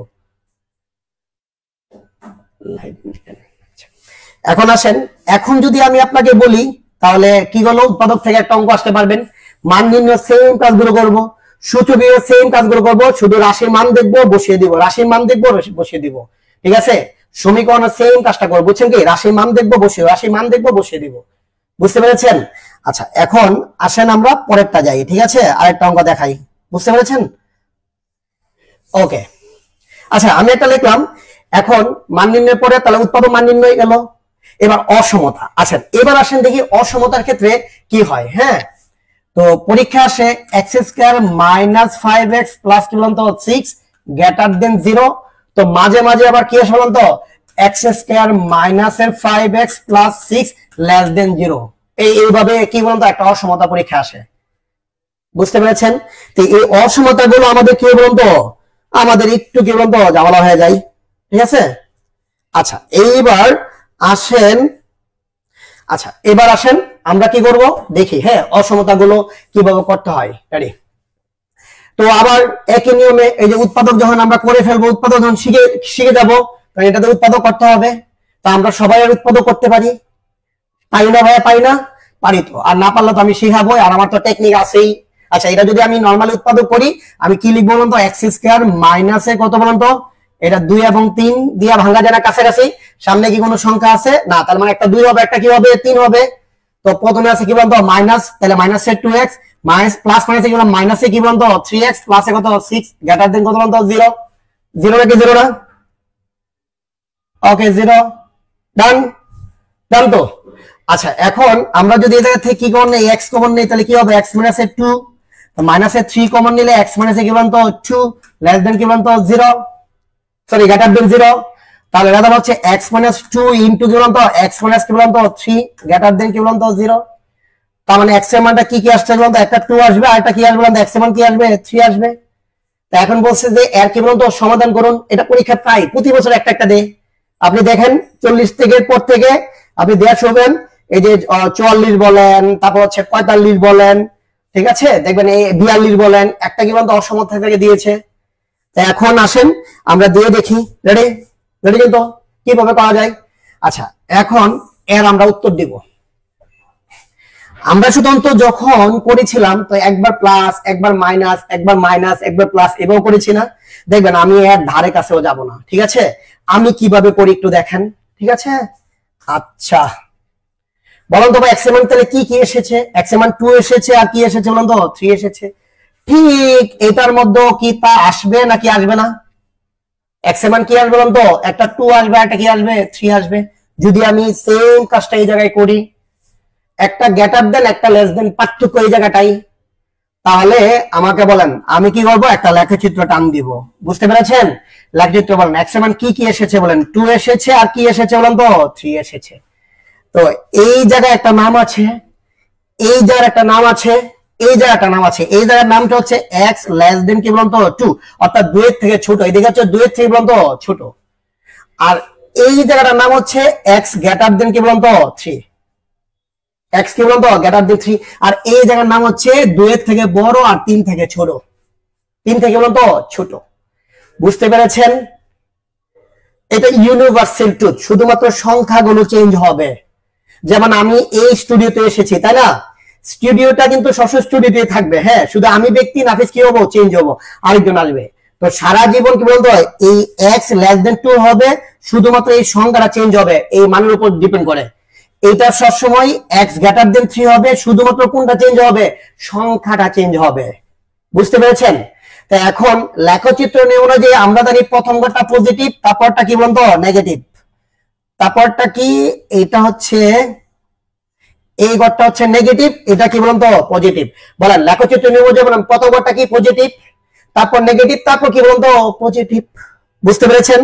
এখন আসেন, এখন যদি আমি আপনাকে বলি তাহলে কি হলো, উৎপাদক থেকে একটা অঙ্ক আসতে পারবেন। মান নির্ণয় সেম কাজগুলো করব, সূচকীয় সেম কাজগুলো করব, শুধু রাশির মান দেখবো বসিয়ে দিব, রাশির মান দেখবো বসিয়ে দিব, ঠিক আছে? সমীকরণ সেম কাজটা করবো, বুঝছেন কি? রাশির মান দেখবো বসিয়ে, রাশির মান দেখবো বসিয়ে দিব। বুঝতে পেরেছেন? আচ্ছা এখন আসেন আমরা পরেরটা যাই, ঠিক আছে? আরেকটা অঙ্ক দেখাই। বুঝতে পেরেছেন? ওকে আচ্ছা আমি একটা লিখলাম। এখন মান নির্ণয়ের পরে তাহলে উৎপাদক মান নির্ণয় গেল। এবার অসমতা। আচ্ছা এবার আসেন দেখি অসমতার ক্ষেত্রে কি হয়। হ্যাঁ তো পরীক্ষা আসে x square minus five x plus কি বলতো সিক্স গ্রেটার দেন জিরো। তো মাঝে মাঝে আবার কি আসে বলতো, এক্স স্কয়ার মাইনাস এর five x plus six less than zero. এই এইভাবে কি বলতো একটা অসমতা পরীক্ষা আসে। বুঝতে পেরেছেন? তো এই অসমতা গুলো আমাদের কি বলতো, আমাদের একটু কি বলতো ঝামেলা হয়ে যায়, ঠিক আছে? আচ্ছা এইবার আসেন, আচ্ছা এবার আসেন আমরা কি করব দেখি। হ্যাঁ অসমতা গুলো কিভাবে করতে হয়, রেডি? তো আবার একই নিয়মে এই যে উৎপাদক যখন আমরা করে ফেলবো, উৎপাদক যখন শিখে শিখে যাবো, তখন এটাতে উৎপাদক করতে হবে। তা আমরা সবাই আর উৎপাদক করতে পারি, পারি না ভাইয়া? পারি না? পারি তো, আর না পারলে তো আমি শিখাবো, আর আমার তো টেকনিক আছেই। আচ্ছা এটা যদি আমি নর্মালি উৎপাদক করি আমি কি লিখবো বলুন তো, এক্স স্কয়ার মাইনাসে কত বলুন তো, এটা দুই এবং তিন দিয়া ভাঙা যায় না কাছাকাছি? সামনে কি কোনো সংখ্যা আছে? না, তার মানে একটা দুই হবে, একটা কি হবে? তিন হবে। তো প্রথমে আছে কি বলতো মাইনাস, তাহলে মাইনাসে টু এক্স মাইনাস প্লাস মাইনাসে কি বলতো মাইনাসে কি বলতো থ্রি এক্স প্লাসে কত সিক্স গ্রেটার দেন কত বলতো জিরো। জিরো নাকি জিরো না? ওকে জিরো, ডান ডান তো। আচ্ছা এখন আমরা যদি এই জায়গা থেকে কি কমন নেই, এক্স কমন নেই, তাহলে কি হবে এক্স মাইনাসে টু, মাইনাসে থ্রি কমন নিলে এক্স মাইনাসে কি বলতো টু লেস দেন কি বলতো zero, sorry greater than zero. তাহলে এটা হচ্ছে x মাইনাস টু ইনটু কি বলতো x মাইনাস কি বলতো থ্রি গ্রেটার দেন কি বলতো জিরো। তার মানে x এর মানটা কি কি আসছে বলতো, একটা টু আসবে আর একটা কি আসবে বলতো x এর মান কি আসবে থ্রি আসবে। তো এখন বলছে যে এর কি বলতো সমাধান করুন। এটা পরীক্ষা প্রায় প্রতি বছর একটা একটা দেয়। আপনি দেখেন চল্লিশ থেকে পর থেকে আপনি দেয়া শুনবেন, এই যে চুয়াল্লিশ বলেন, তারপর হচ্ছে পঁয়তাল্লিশ বলেন, ঠিক আছে, দেখবেন এই বিয়াল্লিশ বলেন একটা কি বলতো অসমর্থ থেকে দিয়েছে। এখন আসেন আমরা দিয়ে দেখি, রেডি রেডি কিন্তু কিভাবে করা যায়। আচ্ছা এখন এর আমরা উত্তর দিব। আমরা শুধুমাত্র যখন করেছিলাম তো একবার প্লাস একবার মাইনাস একবার মাইনাস একবার প্লাস এভাবে করেছি না, দেখবেন আমি এর ধারে কাছেও যাব না। ঠিক আছে, আমি কিভাবে করি একটু দেখেন। ঠিক আছে, আচ্ছা বলুন তো ভাই এক্স এর মান তাহলে কি কি এসেছে? এক্স এর মান টু এসেছে আর কি এসেছে বলুন তো থ্রি এসেছে। ঠিক এটার মধ্যে কি তা আসবে নাকি আসবে না? এক্স এর মান কি আসবে বলুন তো, একটা টু আসবে একটা কি আসবে থ্রি আসবে। যদি আমি সেম কাজটা এই জায়গায় করি, একটা গ্রেটার দেন একটা লেস দেন পার্থক্য এই জায়গাটাই, তাহলে আমাকে বলেন আমি কি করবো, একটা লেখচিত্র টান দিব। বুঝতে পেরেছেন? লেখচিত্র বলেন এক্স এর মান কি কি এসেছে বলেন, টু এসেছে আর কি এসেছে বলেন তো থ্রি এসেছে। তো এই জায়গায় একটা নাম আছে, এই জায়গার একটা নাম আছে, এই জায়গায় একটা নাম আছে। এই জায়গার নামটা হচ্ছে এক্স লেস দেন কি বলুন তো টু, অর্থাৎ দুইয়ের থেকে ছোট। এদিকে হচ্ছে দুইয়ের থেকে বলুন তো ছোট। আর এই জায়গাটার নাম হচ্ছে এক্স গ্রেটার দেন কি বলুন তো থ্রি, এক্স কি বলুন তো গ্রেটার দেন থ্রি। আর এই জায়গার নাম হচ্ছে দুইয়ের থেকে বড় আর তিন থেকে ছোট, তিন থেকে বলুন তো ছোট। বুঝতে পেরেছেন? এটা ইউনিভার্সাল ট্রুথ, শুধুমাত্র সংখ্যাগুলো চেঞ্জ হবে। যেমন আমি এই স্টুডিওতে এসেছি তাই না, স্টুডিওটা কিন্তু সবসময় স্টুডিওতে থাকবে। হ্যাঁ, শুধু আমি ব্যক্তি নাফিস কি হবো, চেঞ্জ হবো, আরেকজন আসবে। তো সারা জীবন কি বলতো এই এক্স লেস দেন টু হবে, শুধুমাত্র এই সংখ্যাটা চেঞ্জ হবে, এই মানের উপর ডিপেন্ড করে। এটা সবসময় এক্স গ্রেটার দেন থ্রি হবে, শুধুমাত্র কোনটা চেঞ্জ হবে, সংখ্যাটা চেঞ্জ হবে। বুঝতে পেরেছেন? তো এখন লেখচিত্র নিয়ম অনুযায়ী আমরা জানি প্রথম ঘরটা পজিটিভ, তারপরটা কি বলতো নেগেটিভ, তারপরটা কি এটা হচ্ছে এই ঘরটা হচ্ছে নেগেটিভ, এটা কি বলুন তো পজিটিভ। বলেন লেখচিত্র নিয়ম অনুযায়ী বলেন প্রথম ঘরটা কি পজিটিভ, তারপর নেগেটিভ, তারপর কি বলুন তো পজিটিভ। বুঝতে পেরেছেন?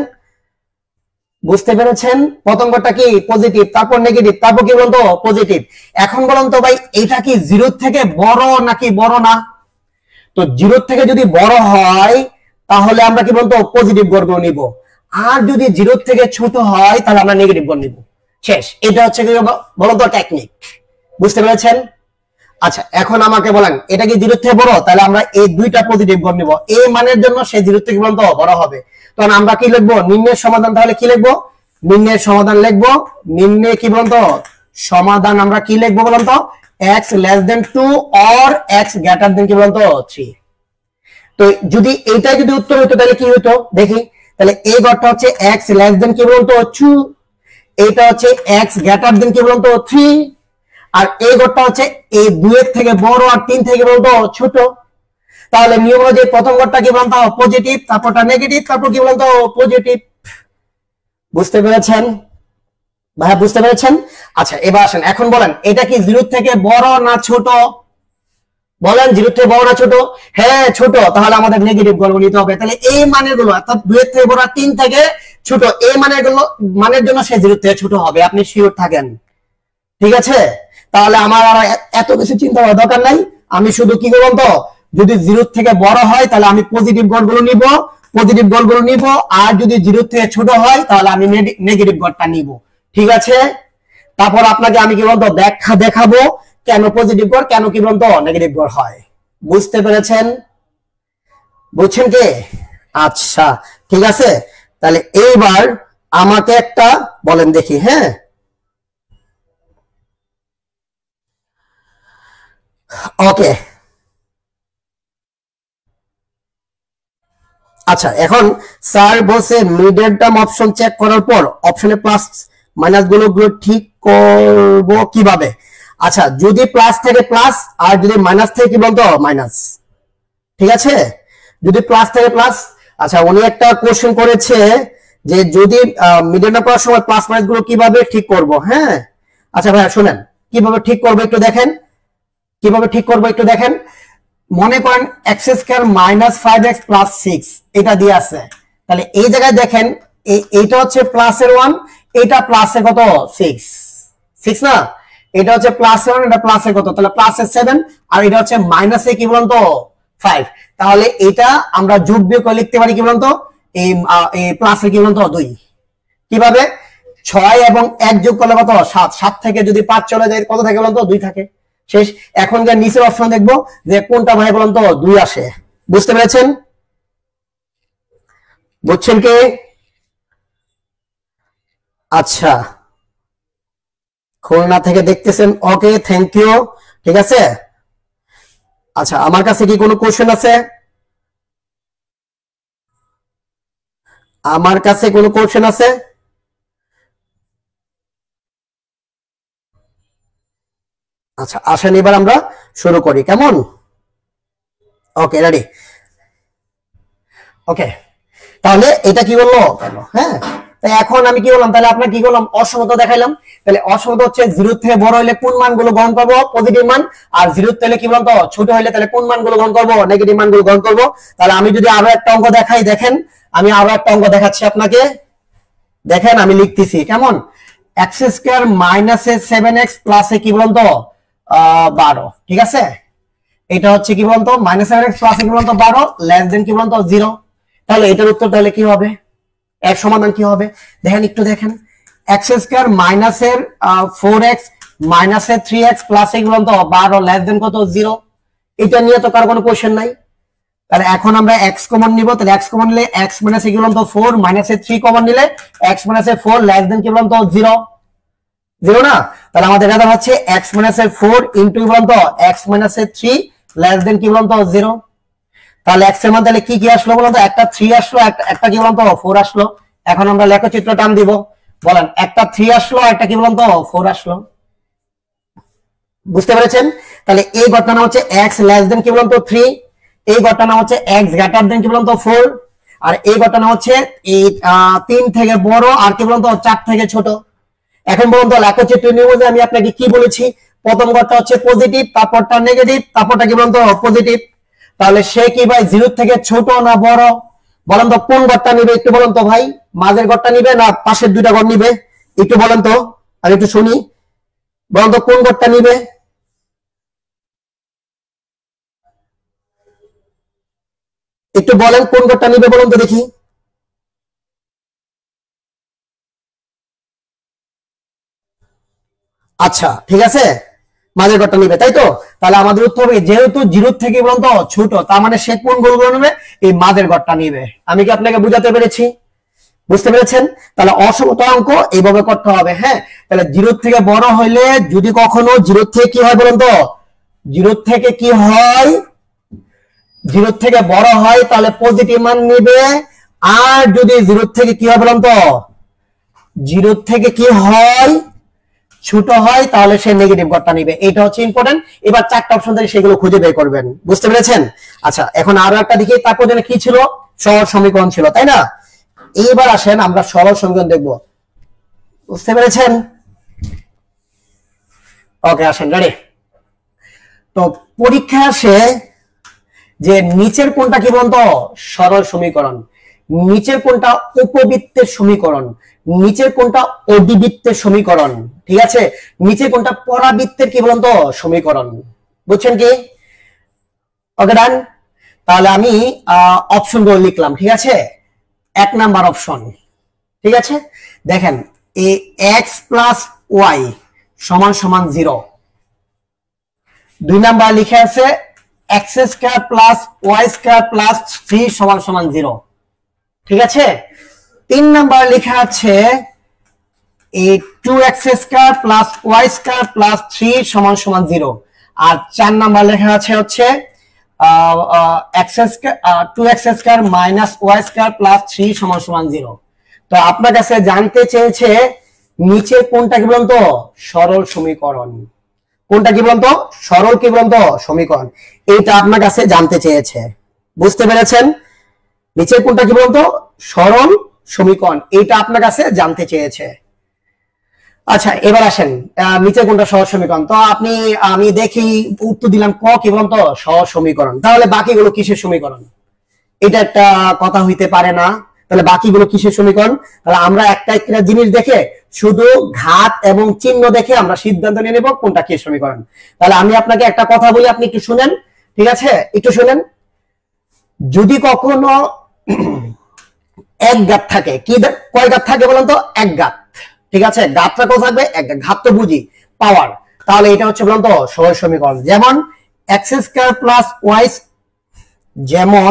বুঝতে পেরেছেন? প্রথম ঘরটা কি পজিটিভ, তারপর নেগেটিভ, তারপর কি বলুন তো পজিটিভ। এখন বলুন তো ভাই এটা কি জিরো থেকে বড় নাকি বড় না? তো জিরো থেকে যদি বড় হয় তাহলে আমরা কি বলতো পজিটিভ বর্গ নিব, আর যদি জিরো থেকে ছোট হয় তাহলে আমরা নেগেটিভ বর্গ নিব। শেষ। এটা হচ্ছে কি বলুন তো টেকনিক। বুঝতে পেরেছেন? আচ্ছা এখন আমাকে বলেন এটা কি জিরো থেকে বড়, তাহলে আমরা এই দুইটা পজিটিভ বর্গ নিব, এই মানের জন্য সে জিরো থেকে বলতো বড় হবে। তখন আমরা কি লিখবো, নিম্নের সমাধান। তাহলে কি লিখবো, নিম্নের সমাধান লিখবো। নিম্নে কি বলতো সমাধান আমরা কি লিখবো বলুন তো, x less than two or x greater than কি বলতো থ্রি। তো যদি এইটাই যদি উত্তর হতো তাহলে কি হতো দেখি, তাহলে এই ঘরটা হচ্ছে x less than কি বলতো টু, এটা হচ্ছে x greater than কি বলতো থ্রি, আর এই ঘরটা হচ্ছে এই দুইয়ের থেকে বড় আর তিন থেকে বলতো ছোট। তাহলে নিয়ম অনুযায়ী প্রথম ঘরটা কি বলতো পজিটিভ, তারপরটা নেগেটিভ, তারপর কি বলতো পজিটিভ। বুঝতে পেরেছেন ভাই? বুঝতে পেরেছেন? আচ্ছা এবার আসেন, এখন বলেন এটা কি জিরো থেকে বড় না ছোট? বলেন জিরো থেকে বড় না ছোট? হ্যাঁ ছোট। তাহলে আমাদের নেগেটিভ গল্প নিতে হবে। তাহলে এই মানের গুলো অর্থাৎ দুই থেকে বড় তিন থেকে ছোট, এই মানের গুলো মানের জন্য সে জিরো থেকে ছোট হবে, আপনি শিওর থাকেন। ঠিক আছে, তাহলে আমার আর এত কিছু চিন্তা করার দরকার নাই। আমি শুধু কি করব তো, যদি জিরো থেকে বড় হয় তাহলে আমি পজিটিভ গড়গুলো নিব, পজিটিভ গড়গুলো নিব, আর যদি জিরো থেকে ছোট হয় তাহলে আমি নেগেটিভ গড়টা নিব। ঠিক আছে, তারপর আপনাকে আমি কি বলতো ব্যাখ্যা দেখাবো কেন পজিটিভ গড় কেন কি বলতো নেগেটিভ গড় হয়। বুঝতে পেরেছেন? বুঝছেন কি? আচ্ছা ঠিক আছে, তাহলে এইবার আমাকে একটা বলেন দেখি। হ্যাঁ ওকে, আচ্ছা এখন স্যার বলছে মিডল টার্ম অপশন চেক করার পর অপশনে প্লাস মাইনাস গুলো ঠিক করব কিভাবে? আচ্ছা যদি প্লাস থেকে প্লাস আর যদি মাইনাস থেকে কি বলতো মাইনাস। ঠিক আছে, যদি প্লাস থেকে প্লাস। আচ্ছা উনি একটা কোশ্চেন করেছে যে যদি মিডল টার্ম করার সময় প্লাস মাইনাস গুলো কিভাবে ঠিক করব। হ্যাঁ আচ্ছা ভাইয়া শুনেন কিভাবে ঠিক করবো একটু দেখেন, কিভাবে ঠিক করবো একটু দেখেন। মনে করেন x square minus five x plus six এটা দিয়ে আছে, তাহলে এই জায়গায় দেখেন এইটা হচ্ছে প্লাসের ওয়ান, এটা প্লাসে কত সিক্স, সিক্স না, এটা হচ্ছে প্লাসের ওয়ান, এটা প্লাসে কত, তাহলে প্লাসের সেভেন, আর এটা হচ্ছে মাইনাসে কি বলুন তো ফাইভ। তাহলে এটা আমরা যোগ বিয়োগ করে লিখতে পারি কি বলুন তো এই প্লাসে কি বলুন তো দুই। কিভাবে? ছয় এবং এক যোগ করলে কত সাত, সাত থেকে যদি পাঁচ চলে যায় কত থাকে বলুন তো দুই থাকে। শেষ। এখন যে নিচের অপশন দেখবো যে কোনটা ভাই বলুন তো দুই আসে। বুঝতে পেরেছেন? বুঝছেন কি? আচ্ছা, খুলনা থেকে দেখতেছেন, ওকে, থ্যাংক ইউ। ঠিক আছে, আচ্ছা আমার কাছে কি কোনো কোশ্চেন আছে? আমার কাছে কোনো কোশ্চেন আছে? আচ্ছা আসেন এবার আমরা শুরু করি, কেমন? ওকে, রেডি? ওকে, তাহলে এটা কি বললো? হ্যাঁ, তাই এখন আমি কি বললাম, তাহলে আপনার কি করলাম, অসমতা দেখাইলাম। তাহলে অসমতা হচ্ছে জিরো থেকে বড় হইলে কোন মানগুলো গ্রহণ করবো? পজিটিভ মান। আর জিরো থেকে কি বলতো ছোট হইলে তাহলে কোন মানগুলো গ্রহণ করবো? নেগেটিভ মানগুলো গ্রহণ করবো। তাহলে আমি যদি আরো একটা অঙ্ক দেখাই, দেখেন আমি আরো একটা অঙ্ক দেখাচ্ছি আপনাকে, দেখেন আমি লিখতেছি, কেমন? X square minus uh seven x plus এ কি বলতো বারো। ঠিক আছে, এটা হচ্ছে কি বলতো মাইনাস সেভেন এক্স প্লাস এ কি বলতো বারো, লেস দেন কি বলতো জিরো। তাহলে এটার উত্তর তাহলে কি হবে? এর সমাধান কি হবে দেখেন, একটু দেখেন। এক্স স্কোয়ার মাইনাস এর ফোর এক্স মাইনাস এর থ্রি এক্স প্লাস এ কি বলতো বারো, লেস দেন কত জিরো। এটা নিয়ে তো কারো কোনো কোশ্চেন নাই। তাহলে এখন আমরা x কমন নিব, তাহলে x কমন নিলে x মাইনাস কি বলতো ফোর মাইনাস এর থ্রি কমন নিলে x মাইনাস এর ফোর লেস দেন কি বলতো জিরো, জিরো না। তাহলে আমাদের এটা হচ্ছে x মাইনাস এর ফোর ইনটু কি বলতো x মাইনাস এর থ্রি লেস দেন কি বলতো জিরো। তাহলে x এর মান তাহলে কি কি আসলো বলতো, একটা থ্রি আসলো, একটা একটা কি বলতো ফোর আসলো। এখন আমরা লেখচিত্র টান দিব, বলেন একটা থ্রি আসলো, একটা কি বলতো ফোর আসলো। বুঝতে পেরেছেন? তাহলে এই ঘটনা হচ্ছে x লেস দেন কি বলতো থ্রি, এই ঘটনা হচ্ছে x গ্রেটার দেন কি বলতো ফোর, আর এই ঘটনা হচ্ছে এই তিন থেকে বড় আর কি বলতো চার থেকে ছোট। এখন বলুন তো লেখচিত্র নিয়মে আমি আপনাকে কি বলেছি, প্রথম ঘরটা হচ্ছে পজিটিভ, তারপরটা নেগেটিভ, তারপরটা কি বলতো পজিটিভ। তাহলে সে কি ভাই জিরো থেকে ছোট না বড়? বলেন তো কোন ঘরটা নিবে, একটু বলেন তো ভাই, মাঝের ঘরটা নিবে না পাশের দুইটা ঘর নিবে? একটু বলেন তো, আর একটু শুনি, বলেন তো কোন ঘরটা নিবে? একটু বলেন কোন ঘরটা নিবে, বলুন তো দেখি। আচ্ছা ঠিক আছে, মাঝের ঘরটা নিবে, তাই তো? তাহলে আমাদের উত্তর হবে যেহেতু জিরো থেকে বলতো ছোট, তার মানে সে কোন গোলগুলো নেবে? এই মাঝের ঘরটা নিবে। আমি কি আপনাকে বুঝাতে পেরেছি? বুঝতে পেরেছেন? তাহলে অসমতা অঙ্ক এইভাবে করতে হবে। হ্যাঁ, তাহলে জিরো থেকে বড় হইলে যদি কখনো জিরো থেকে কি হয় বলুন তো, জিরো থেকে কি হয়, জিরো থেকে বড় হয় তাহলে পজিটিভ মান নিবে। আর যদি জিরো থেকে কি হয় বলুন তো, জিরো থেকে কি হয় ছোট হয়, তাহলে সে নেগেটিভ ঘরটা নিবে। এটা হচ্ছে ইম্পর্টেন্ট। এবার চারটা অপশন থেকে সেগুলো খুঁজে বের করবেন। বুঝতে পেরেছেন? আচ্ছা এখন আরো একটা দেখি, তারপর যেন কি ছিল, সহজ সমীকরণ ছিল, তাই না? এইবার আসেন আমরা সরল সমীকরণ দেখব। বুঝতে পেরেছেন? ওকে, আসেন, রেডি? তো পরীক্ষা আসে যে নিচের কোনটা কি বলতো সরল সমীকরণ, নিচের কোনটা উপবৃত্তের সমীকরণ, নিচের কোনটা অধিবৃত্তের সমীকরণ, ঠিক আছে, নিচের কোনটা পরাবৃত্তের কি বলতো সমীকরণ। বুঝছেন কি? ওকে, ডান। তাহলে আমি অপশন গুলো লিখলাম, ঠিক আছে। এক নাম্বার অপশন, ঠিক আছে, দেখেন এ এক্স প্লাস ওয়াই সমান সমান জিরো। দুই নাম্বার লিখে আছে x square plus y square plus three সমান সমান জিরো, ঠিক আছে। তিন নাম্বার লেখা আছে এই two x square plus y square plus three সমান সমান জিরো। আর চার নাম্বার লেখা আছে হচ্ছে x square two x square minus y square plus three সমান সমান জিরো। তো আপনার কাছে জানতে চেয়েছে নিচে কোনটা কি বলতো সরল সমীকরণ, কোনটা কি বলতো সরল কি বলতো সমীকরণ, এইটা আপনার কাছে জানতে চেয়েছে। বুঝতে পেরেছেন? নিচের কোনটা কি বলতো সরল সমীকরণ, এইটা আপনার কাছে জানতে চেয়েছে। আচ্ছা এবার আসেন নিচে কোনটা সহজ সমীকরণ। তো আপনি আমি দেখি উত্তর দিলাম ক কি বলতো সহজ সমীকরণ। তাহলে বাকিগুলো কিসের সমীকরণ? এটা একটা কথা হইতে পারে না। তাহলে বাকিগুলো কিসের সমীকরণ? তাহলে আমরা একটা একটা জিনিস দেখে শুধু ঘাত এবং চিহ্ন দেখে আমরা সিদ্ধান্ত নিয়ে নেব কোনটা কি সমীকরণ। তাহলে আমি আপনাকে একটা কথা বলি, আপনি একটু শুনেন, ঠিক আছে, একটু শুনেন। যদি কখনো এক ঘাত থাকে, কি কয় ঘাত থাকে বলেন তো? এক ঘাত, ঠিক আছে, ঘাতটা কত থাকবে? এক ঘাত, ঘাত তো বুঝি পাওয়ার। তাহলে এটা হচ্ছে বলুন তো সহজ সমীকরণ। যেমন এক্স স্কয়ার প্লাস ওয়াই, যেমন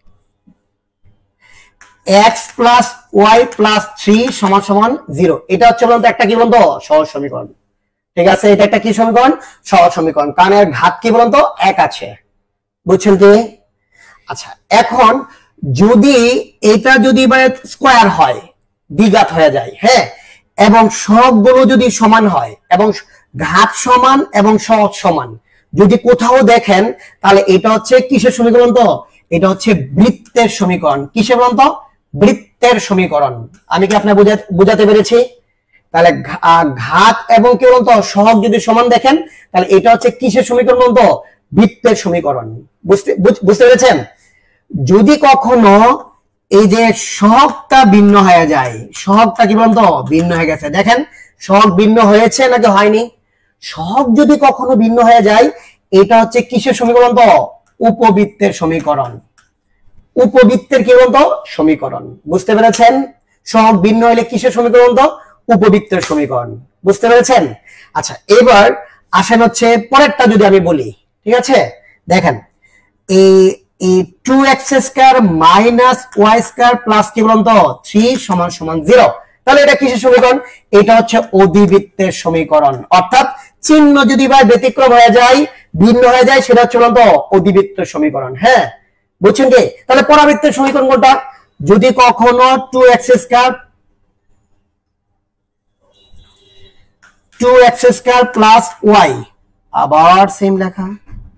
x plus y plus three সমান সমান জিরো, এটা হচ্ছে বলুন তো একটা কি বলুন তো সহজ সমীকরণ। ঠিক আছে, এটা একটা কি সমীকরণ? সহজ সমীকরণ, কারণ এর ঘাত কি বলুন তো এক আছে, বুঝছেন কি? আচ্ছা, এখন যদি এটা যদি স্কোয়ার হয়, দ্বিঘাত হয়ে যায়, হ্যাঁ, এবং সবগুলো যদি সমান হয় এবং ঘাত সমান এবং সহগ সমান যদি কোথাও দেখেন, তাহলে এটা হচ্ছে কিসের সমীকরণ? তো এটা হচ্ছে বৃত্তের সমীকরণ। কিসের বলুন তো? বৃত্তের সমীকরণ। আমি কি আপনার বুঝাতে পেরেছি? তাহলে ঘাত এবং কি বলুন তো সহগ যদি সমান দেখেন, তাহলে এটা হচ্ছে কিসের সমীকরণ? বলুন তো বৃত্তের সমীকরণ। বুঝতে বুঝতে পেরেছেন? যদি কখনো এই যে সহগটা ভিন্ন হয়ে যায়, সহগটা কি বলুন তো ভিন্ন হয়ে গেছে, দেখেন সহগ ভিন্ন হয়েছে নাকি হয়নি? সহগ যদি কখনো ভিন্ন হয়ে যায়, এটা হচ্ছে কিসের সমীকরণ? তো উপবৃত্তের সমীকরণ। উপবৃত্তের কি বলতো সমীকরণ। বুঝতে পেরেছেন? সহগ ভিন্ন হলে কিসের সমীকরণ? তো উপবৃত্তের সমীকরণ। বুঝতে পেরেছেন? আচ্ছা, এবার আসেন হচ্ছে পরেরটা যদি আমি বলি, ঠিক আছে? দেখেন এই এই two x square minus y square plus কি বলুন তো থ্রি সমান সমান জিরো, তাহলে এটা কিসের সমীকরণ? এটা হচ্ছে অধিবৃত্তের সমীকরণ। অর্থাৎ চিহ্ন যদি ভাই ব্যতিক্রম হয়ে যায়, ভিন্ন হয়ে যায়, সেটা হচ্ছে বলুন তো অধিবৃত্তের সমীকরণ। হ্যাঁ, বুঝছেন কি? তাহলে পরাবৃত্তের সমীকরণ কোনটা? যদি কখনো two x square two x square plus y, আবার সেম লেখা,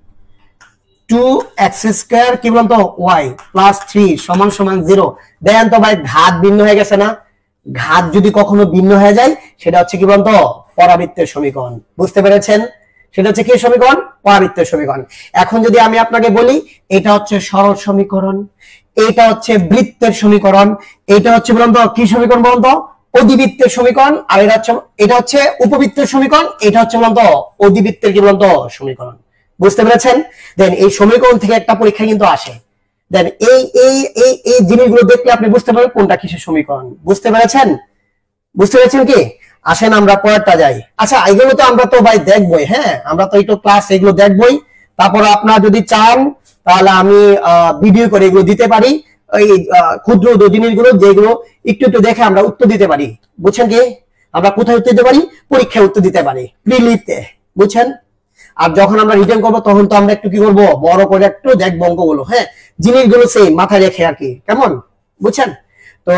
টু এক্স স্কয়ার কি বলুন তো ওয়াই প্লাস থ্রি সমান সমান জিরো, দেখেন তো ভাই ঘাত ভিন্ন হয়ে গেছে না? ঘাত যদি কখনো ভিন্ন হয়ে যায়, সেটা হচ্ছে কি বলুন তো পরাবৃত্তের সমীকরণ। বুঝতে পেরেছেন? সেটা হচ্ছে কি সমীকরণ? পরাবৃত্তের সমীকরণ। এখন যদি আমি আপনাকে বলি, এটা হচ্ছে সরল সমীকরণ, এটা হচ্ছে বৃত্তের সমীকরণ, এটা হচ্ছে বলুন তো কি সমীকরণ বলুন তো? অধিবৃত্তের সমীকরণ। আর এটা হচ্ছে এটা হচ্ছে উপবৃত্তের সমীকরণ, এটা হচ্ছে বলুন তো অধিবৃত্তের কি বলুন তো সমীকরণ। বুঝতে পেরেছেন? দেন এই সমীকরণ থেকে একটা পরীক্ষা কিন্তু আসে, দেন এই এই এই এই জিনিসগুলো দেখলে আপনি বুঝতে পারবেন কোনটা কিসের সমীকরণ। বুঝতে পেরেছেন? বুঝতে পেরেছেন কি? আসেন আমরা পরেরটা যাই। আচ্ছা, এগুলো তো আমরা তো ভাই দেখবই, হ্যাঁ, আমরা তো একটু ক্লাস এগুলো দেখবই। তারপর আপনারা যদি চান তাহলে আমি ভিডিও করে এগুলো দিতে পারি, এই ক্ষুদ্র জিনিসগুলো যেগুলো একটু একটু দেখে আমরা উত্তর দিতে পারি। বুঝছেন কি? আমরা কোথায় উত্তর দিতে পারি? পরীক্ষায় উত্তর দিতে পারি, প্রিলিতে। বুঝছেন? আর যখন আমরা রিটার্ন করবো, তখন তো আমরা একটু কি করবো, বড় করে একটু দেখবো অঙ্কগুলো, হ্যাঁ, জিনিসগুলো সেই মাথায় রেখে আর কি, কেমন? বুঝছেন? তো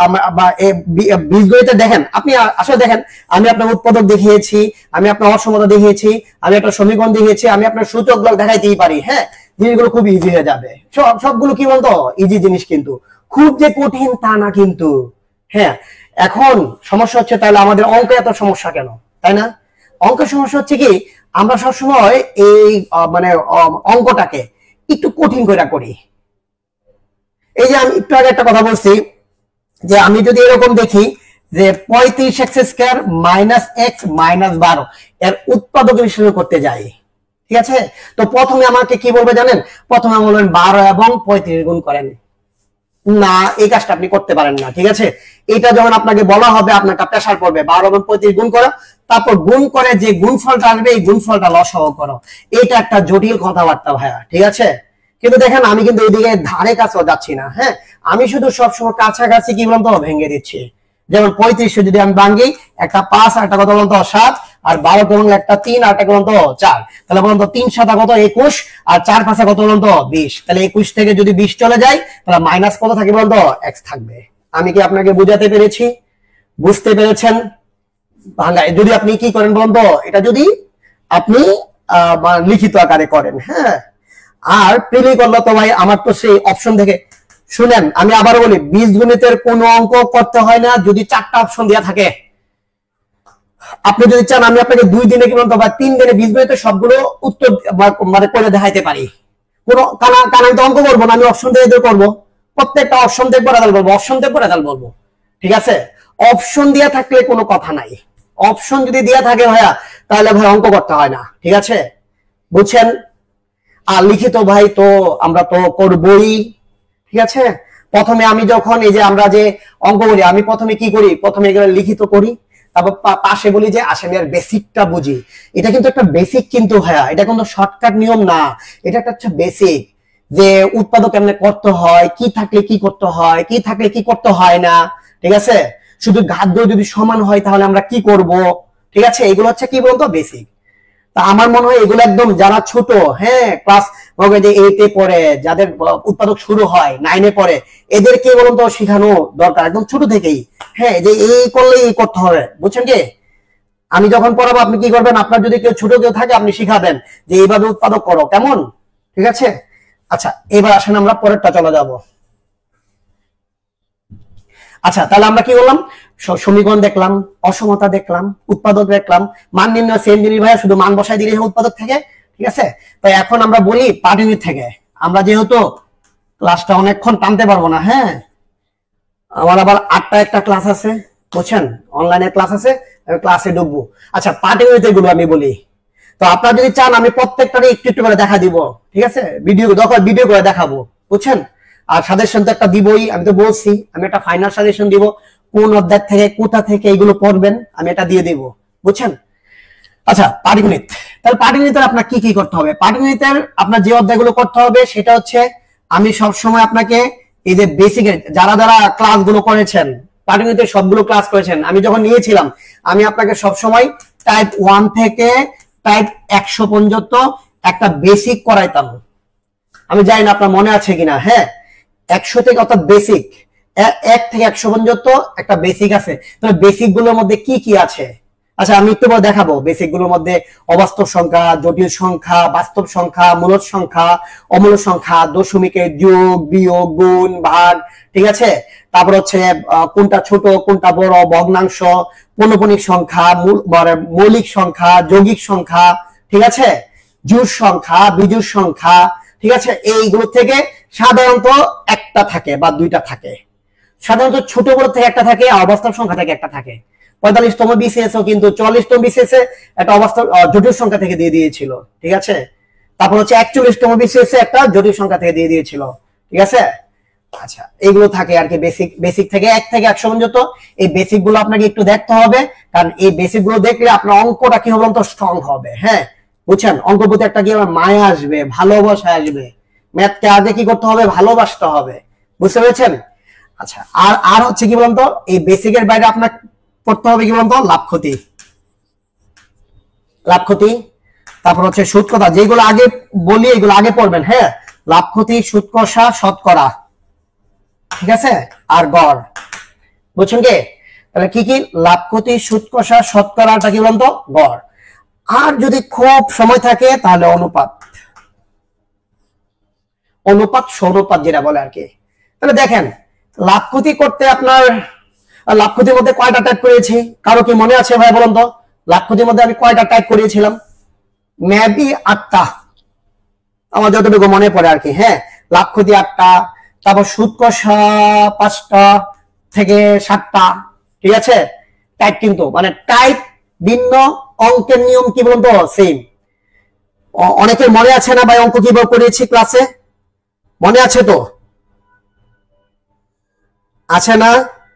বীজগণিতে দেখেন আপনি, আসলে দেখেন আমি আপনার উৎপাদক দেখিয়েছি, আমি আপনার অসমতা দেখিয়েছি, আমি আপনার সমীকরণ দেখিয়েছি, আমি আপনার সূচক ব্লক দেখাইতেই পারি, হ্যাঁ, জিনিসগুলো খুব ইজি হয়ে যাবে। সব সবগুলো কি বলতো ইজি জিনিস, কিন্তু খুব যে কঠিন তা না কিন্তু। হ্যাঁ, এখন সমস্যা হচ্ছে তাহলে আমাদের অঙ্ক এত সমস্যা কেন, তাই না? অঙ্কের সমস্যা হচ্ছে কি, আমরা সবসময় এই মানে অঙ্কটাকে একটু কঠিন করে করি। এই যে আমি একটু আগে একটা কথা বলছি যে আমি যদি এরকম দেখি যে পঁয়ত্রিশ x square minus x minus বারো এর উৎপাদক বিশ্লেষণ করতে যাই, ঠিক আছে? তো প্রথমে আমাকে কি বলবে জানেন? প্রথমে বলবেন বারো এবং পঁয়ত্রিশ গুণ করেন। না, এই কাজটা আপনি করতে পারেন না, ঠিক আছে? এটা যখন আপনাকে বলা হবে, আপনার একটা প্রেসার পড়বে বারো এবং পঁয়ত্রিশ গুণ করো, তারপর গুণ করে যে গুণফলটা আসবে এই গুণফলটা লসাগু করো। এটা একটা জটিল কথাবার্তা ভাইয়া, ঠিক আছে? কিন্তু দেখেন আমি কিন্তু এইদিকে ধারে কাছেও যাচ্ছি না, হ্যাঁ, আমি শুধু সবসময় কাছাকাছি কি বলতো ভেঙে দিচ্ছি। যেমন পঁয়ত্রিশ যদি আমি ভাঙি, একটা পাঁচ আর একটা কত বলতো সাত, আর বারো কে ভাঙলে একটা তিন আর একটা বলতো চার, তাহলে বলতো তিন সাতা কত একুশ, আর চার পাঁচা কত বলতো বিশ, তাহলে একুশ থেকে যদি বিশ চলে যায়, তাহলে মাইনাস কত থাকে বলতো এক্স থাকবে। আমি কি আপনাকে বুঝাতে পেরেছি? বুঝতে পেরেছেন? ভাঙায় যদি আপনি কি করেন বলতো, এটা যদি আপনি আহ লিখিত আকারে করেন, হ্যাঁ, আর প্রিলি করলো তো ভাই আমার তো সেই অপশন থেকে। শুনেন আমি আবার বলি, বীজগণিতের কোনো অঙ্ক করতে হয় না যদি চারটা অপশন দেওয়া থাকে। আপনি যদি চান আমি আপনাকে দুই দিনে কি বলতো বা তিন দিনে বীজগণিতের সবগুলো উত্তর মানে করে দেখাইতে পারি। কোনো কানা কানা তো অঙ্ক করবো না, আমি অপশন দিয়ে করবো, প্রত্যেকটা অপশন দেখবো রেজাল্ট বলবো, অপশন দেখবো রেজাল্ট বলবো, ঠিক আছে? অপশন দেওয়া থাকলে কোনো কথা নাই, অপশন যদি দেওয়া থাকে ভাইয়া তাহলে ভাই অঙ্ক করতে হয় না, ঠিক আছে? বুঝছেন? আর লিখিত ভাই তো আমরা তো করবই, ঠিক আছে? প্রথমে আমি যখন এই যে আমরা যে অঙ্ক করি, আমি প্রথমে কি করি, প্রথমে এগুলো লিখিত করি, তারপর পাশে বলি যে আসেন এর বেসিকটা বুঝি। এটা কিন্তু একটা বেসিক কিন্তু ভাইয়া, এটা কিন্তু শর্টকাট নিয়ম না, এটা একটা বেসিক যে উৎপাদক কেমনে করতে হয়, কি থাকলে কি করতে হয়, কি থাকলে কি করতে হয় না, ঠিক আছে। শুধু ঘাত যদি সমান হয় তাহলে আমরা কি করব, ঠিক আছে। এগুলো হচ্ছে কি বলতো বেসিক। তা আমার মনে হয় এগুলো একদম যারা ছোট, হ্যাঁ ক্লাস এইটে পড়ে, যাদের উৎপাদক শুরু হয় নাইনে পড়ে, এদেরকে বলুন তো শেখানো দরকার একদম ছোট থেকেই। হ্যাঁ যে এই করলে এই করতে হবে, বুঝছেন কি। আমি যখন পড়াবো আপনি কি করবেন, আপনার যদি কেউ ছোট কেউ থাকে আপনি শিখাবেন যে এইভাবে উৎপাদক করো, কেমন, ঠিক আছে। আচ্ছা এবার আসেন আমরা পরেরটা চলে যাব। আচ্ছা তাহলে আমরা কি বললাম, সমীকরণ দেখলাম, অসমতা দেখলাম, উৎপাদক দেখলাম, মান নির্ণয় সেম জিনিস ভাইয়া, শুধু মান বসাই দিলে উৎপাদক থেকে, ঠিক আছে। তো এখন আমরা বলি পাটিগণিত থেকে। আমরা যেহেতু ক্লাসটা অনেকক্ষণ টানতে পারবো না, হ্যাঁ আমার আবার আটটা একটা ক্লাস আছে, বুঝছেন, অনলাইনে ক্লাস আছে, ক্লাসে ঢুকবো। আচ্ছা পাটিগণিত এগুলো আমি বলি, তো আপনারা যদি চান আমি প্রত্যেকটারই একটু একটু করে দেখা দিব, ঠিক আছে, ভিডিও দরকার ভিডিও করে দেখাবো, বুঝছেন। আর সাজেশন তো একটা দিবই, আমি তো বলছি আমি একটা ফাইনাল সাজেশন দিব, কোন অধ্যায় থেকে কোথা থেকে এগুলো পড়বেন আমি এটা দিয়ে দিব, বুঝছেন। আচ্ছা পাটিগণিত, তাহলে পাটিগণিতের আপনার কি কি করতে হবে। পাটিগণিতের আপনার যে অধ্যায়গুলো করতে হবে সেটা হচ্ছে, আমি সব সময় আপনাকে এই যে বেসিক যারা যারা ক্লাসগুলো করেছেন, পাটিগণিতের সবগুলো ক্লাস করেছেন, আমি যখন নিয়েছিলাম আমি আপনাকে সব সময় টাইপ ওয়ান থেকে টাইপ একশো পর্যন্ত একটা বেসিক করাইতাম। আমি জানি না আপনার মনে আছে কিনা, হ্যাঁ একশো থেকে অর্থাৎ বেসিক এক থেকে একশো পর্যন্ত একটা বেসিক আছে। তাহলে বেসিক গুলোর মধ্যে কি কি আছে, আচ্ছা আমি একটু পরে দেখাবো। বেসিক গুলোর মধ্যে অবাস্তব সংখ্যা, জটিল সংখ্যা, বাস্তব সংখ্যা, মূলদ সংখ্যা, অমূলদ সংখ্যা, দশমিকের যোগ বিয়োগ গুণ ভাগ, ঠিক আছে। তারপর হচ্ছে কোনটা ছোট কোনটা বড়, ভগ্নাংশ, পৌনঃপুনিক সংখ্যা, মৌলিক সংখ্যা, যৌগিক সংখ্যা, ঠিক আছে, জোড় সংখ্যা, বিজোড় সংখ্যা, ঠিক আছে। এইগুলো থেকে সাধারণত একটা থাকে বা দুইটা থাকে, সাধারণত ছোট বড় থেকে একটা থাকে, অবাস্তব সংখ্যা থেকে একটা থাকে। পঁয়তাল্লিশতম বিসিএস ও কিন্তু চুয়াল্লিশতম বিসিএস এ একটা অবাস্তব জটিল সংখ্যা থেকে দিয়ে দিয়েছিল, ঠিক আছে। তারপর হচ্ছে একচল্লিশতম বিসিএস এ একটা জটিল সংখ্যা থেকে দিয়ে দিয়েছিল, ঠিক আছে। আচ্ছা এইগুলো থাকে আর কি, বেসিক বেসিক থেকে এক থেকে একশো পর্যন্ত। এই বেসিক গুলো আপনাকে একটু দেখতে হবে, কারণ এই বেসিক গুলো দেখলে আপনার অঙ্কটা কি হবে তো স্ট্রং হবে, হ্যাঁ বুঝছেন। অঙ্ক প্রতি একটা কি হবে, মায়া আসবে, ভালোবাসা আসবে। ম্যাথকে আগে কি করতে হবে, ভালোবাসতে হবে, বুঝতে পেরেছেন। আচ্ছা আর আর হচ্ছে কি বলুন তো, এই বেসিকের বাইরে আপনার পড়তে হবে কি বলুন তো, লাভ ক্ষতি, লাভ ক্ষতি, তারপর হচ্ছে সুদ কথা, যেগুলো আগে বলি এগুলো আগে পড়বেন, হ্যাঁ লাভ ক্ষতি, সুদ কষা, শতকরা, ঠিক আছে, আর গড়, বুঝছেন কি। তাহলে কি কি, লাভ ক্ষতি, সুদ কষা, শতকরাটা কি বলুন তো, গড়। আর যদি খুব সময় থাকে তাহলে অনুপাত, অনুপাত সৌরপাত যেটা বলে আর কি। তাহলে দেখেন লাভ ক্ষতি করতে আপনার, লাভ ক্ষতির মধ্যে কয়টা টাইপ করেছি, কারো কি মনে আছে ভাই বলুন তো, লাভ ক্ষতির মধ্যে আমি কয়টা টাইপ করিয়েছিলাম, মেবি আটটা, আমার যতটুকু মনে পড়ে আর কি, হ্যাঁ লাভ ক্ষতি আটটা, তারপর সুদ কষা পাঁচটা থেকে সাতটা, ঠিক আছে। টাইপ কিন্তু মানে টাইপ ভিন্ন, অঙ্কের নিয়ম কি বলুন তো সেম। অনেকের মনে আছে না ভাই অঙ্ক কিভাবে করিয়েছি ক্লাসে, মনে আছে তো, আছে না।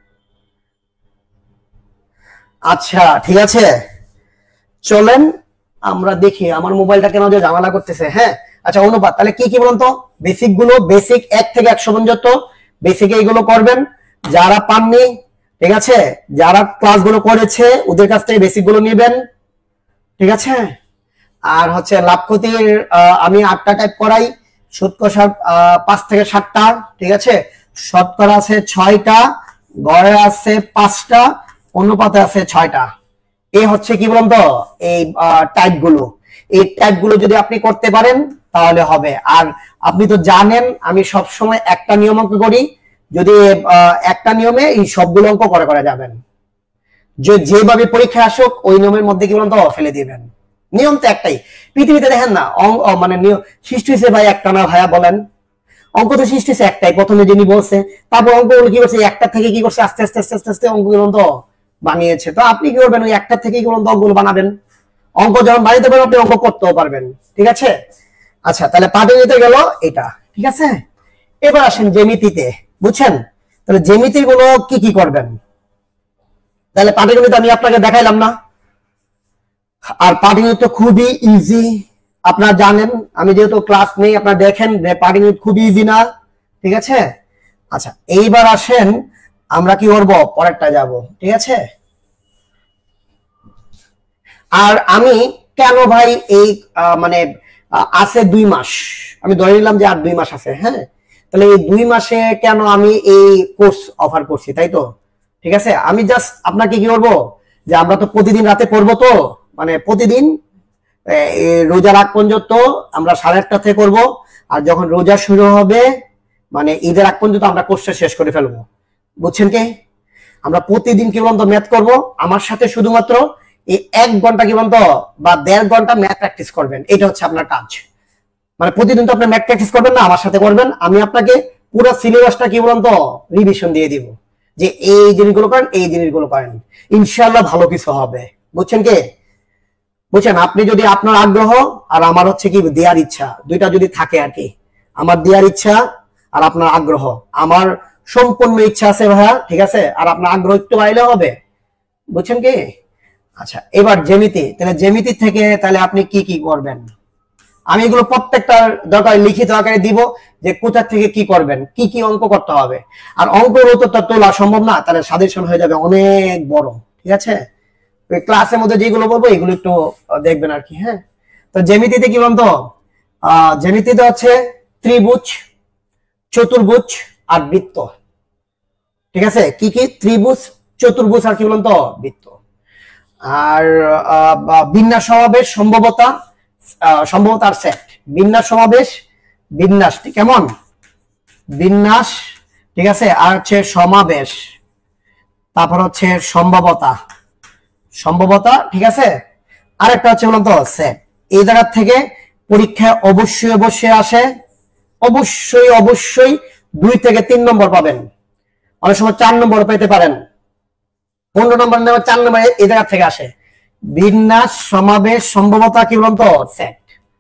আচ্ছা ঠিক আছে, চলেন আমরা দেখি আমার মোবাইলটা কেন যে ঝামেলা করতেছে, হ্যাঁ। আচ্ছা অনুপাত, তাহলে কি কি বলুন তো, বেসিক গুলো, বেসিক এক থেকে একশো পর্যন্ত বেসিক এইগুলো করবেন। যারা পাননি, ঠিক আছে, যারা ক্লাসগুলো করেছে ওদের কাছ থেকে বেসিক গুলো নেবেন, ঠিক আছে। আর হচ্ছে লাভ ক্ষতির আমি আটটা টাইপ করাই, সুদ কষার পাঁচ থেকে সাতটা, ঠিক আছে, শতকরা আছে ছয়টা, গড়ে আছে পাঁচটা, অনুপাতে আছে ছয়টা। এই হচ্ছে কি বলুন তো এই টাইপ গুলো, এই টাইপ গুলো যদি আপনি করতে পারেন তাহলে হবে। আর আপনি তো জানেন আমি সব সময় একটা নিয়ম অঙ্ক করি, যদি একটা নিয়মে এই সবগুলো অঙ্ক করে করা যাবেন, যে যেভাবে পরীক্ষা আসুক ওই নিয়মের মধ্যে কি বলুন তো ফেলে দিবেন। নিয়ম তো একটাই পৃথিবীতে, দেখেন না মানে সৃষ্টি হয়েছে ভাই একটা না ভাইয়া বলেন, অঙ্ক তো সৃষ্টি হয়েছে একটাই, প্রথমে যিনি বলছে, তারপর অঙ্কগুলো কি করছে একটা থেকে কি করছে আস্তে আস্তে আস্তে আস্তে আস্তে অঙ্কগুলো তো বানিয়েছে। তো আপনি কি করবেন, ওই একটা থেকে কি করুন অঙ্কগুলো বানাবেন, অঙ্ক যখন বানাতে পারবেন আপনি অঙ্ক করতেও পারবেন, ঠিক আছে। আচ্ছা তাহলে পাটিগণিতে গেল এটা, ঠিক আছে। এবার আসেন জ্যামিতিতে, বুঝছেন। তাহলে জ্যামিতি গুলো কি কি করবেন, তাহলে পাটিগণিত আমি আপনাকে দেখাইলাম না। আর পাটিগণিত তো খুবই ইজি, আপনারা জানেন। আমি যেহেতু ক্লাস নেই, আপনারা দেখেন যে পাটিগণিত খুবই ইজি না, ঠিক আছে। আচ্ছা, এইবার আসেন আমরা কি করব, পরেরটা যাব, ঠিক আছে। আর আমি কেন ভাই এই মানে আছে দুই মাস, আমি ধরে নিলাম যে আর দুই মাস আছে, হ্যাঁ, তাহলে এই দুই মাসে কেন আমি এই কোর্স অফার করছি, তাই তো, ঠিক আছে। আমি জাস্ট আপনাকে কি করবো, যে আমরা তো প্রতিদিন রাতে পড়বো, তো মানে প্রতিদিন রোজার আগ পর্যন্ত আমরা সাড়ে আটটা থেকে করবো, আর যখন রোজা শুরু হবে মানে ঈদের আগ পর্যন্ত আমরা কোর্সটা শেষ করে ফেলবো, বুঝছেন কি। আমরা প্রতিদিন কি বলতো ম্যাথ করব, আমার সাথে শুধুমাত্র এই এক ঘন্টা কি বলতো বা দেড় ঘন্টা ম্যাথ প্র্যাকটিস করবেন, এটা হচ্ছে আপনার কাজ। মানে প্রতিদিন তো আপনি ম্যাথ প্র্যাকটিস করবেন না, আমার সাথে করবেন। আমি আপনাকে পুরো সিলেবাসটা কি বলতো রিভিশন দিয়ে দিব, যে এই জিনিসগুলো করেন, এই জিনিসগুলো করেন, ইনশাআল্লাহ ভালো কিছু হবে, বুঝছেন কি। বুঝছেন, আপনি যদি আপনার আগ্রহ আর আমার হচ্ছে কি দেওয়ার ইচ্ছা, দুইটা যদি থাকে আর কি, আমার দেওয়ার ইচ্ছা আর আপনার আগ্রহ, আমার সম্পূর্ণ ইচ্ছা আছে ভাইয়া, ঠিক আছে, আর আপনার আগ্রহ একটু বাড়লে হবে, বুঝছেন কি। আচ্ছা, এবার জ্যামিতি, তাহলে জ্যামিতি থেকে তাহলে আপনি কি কি করবেন, আমি এগুলো প্রত্যেকটা দরকার লিখিত আকারে দিব, যে কোথা থেকে কি করবেন, কি কি অঙ্ক করতে হবে। আর অঙ্কের উত্তরটা তোলা সম্ভব না, তাহলে সাজেশন হয়ে যাবে অনেক বড়, ঠিক আছে। ক্লাসের মধ্যে যেগুলো বলবো এগুলো একটু দেখবেন আর কি, হ্যাঁ। তো জ্যামিতিতে কি বলতো, আহ জ্যামিতিতে হচ্ছে ত্রিভুজ, চতুর্ভুজ আর বৃত্ত, ঠিক আছে। কি কি, ত্রিভুজ, চতুর্ভুজ আর কি বলতো বৃত্ত। আর বিন্যাস সমাবেশ, সম্ভবতা, সম্ভবতার সেট, বিন্যাস সমাবেশ, বিন্যাস কেমন, বিন্যাস, ঠিক আছে। আর হচ্ছে সমাবেশ, তারপর হচ্ছে সম্ভবতা, সম্ভবতা, ঠিক আছে। আরেকটা হচ্ছে বলতো সেট। এই জায়গা থেকে পরীক্ষায় অবশ্যই অবশ্যই আসে, অবশ্যই অবশ্যই দুই থেকে তিন নম্বর পাবেন, অনেক সময় চার নম্বর পেতে পারেন, পনেরো নম্বর নেওয়া চার নম্বর এই জায়গা থেকে আসে। বিন্যাস, সমাবেশ, সম্ভবতা, কি বলতো সেট,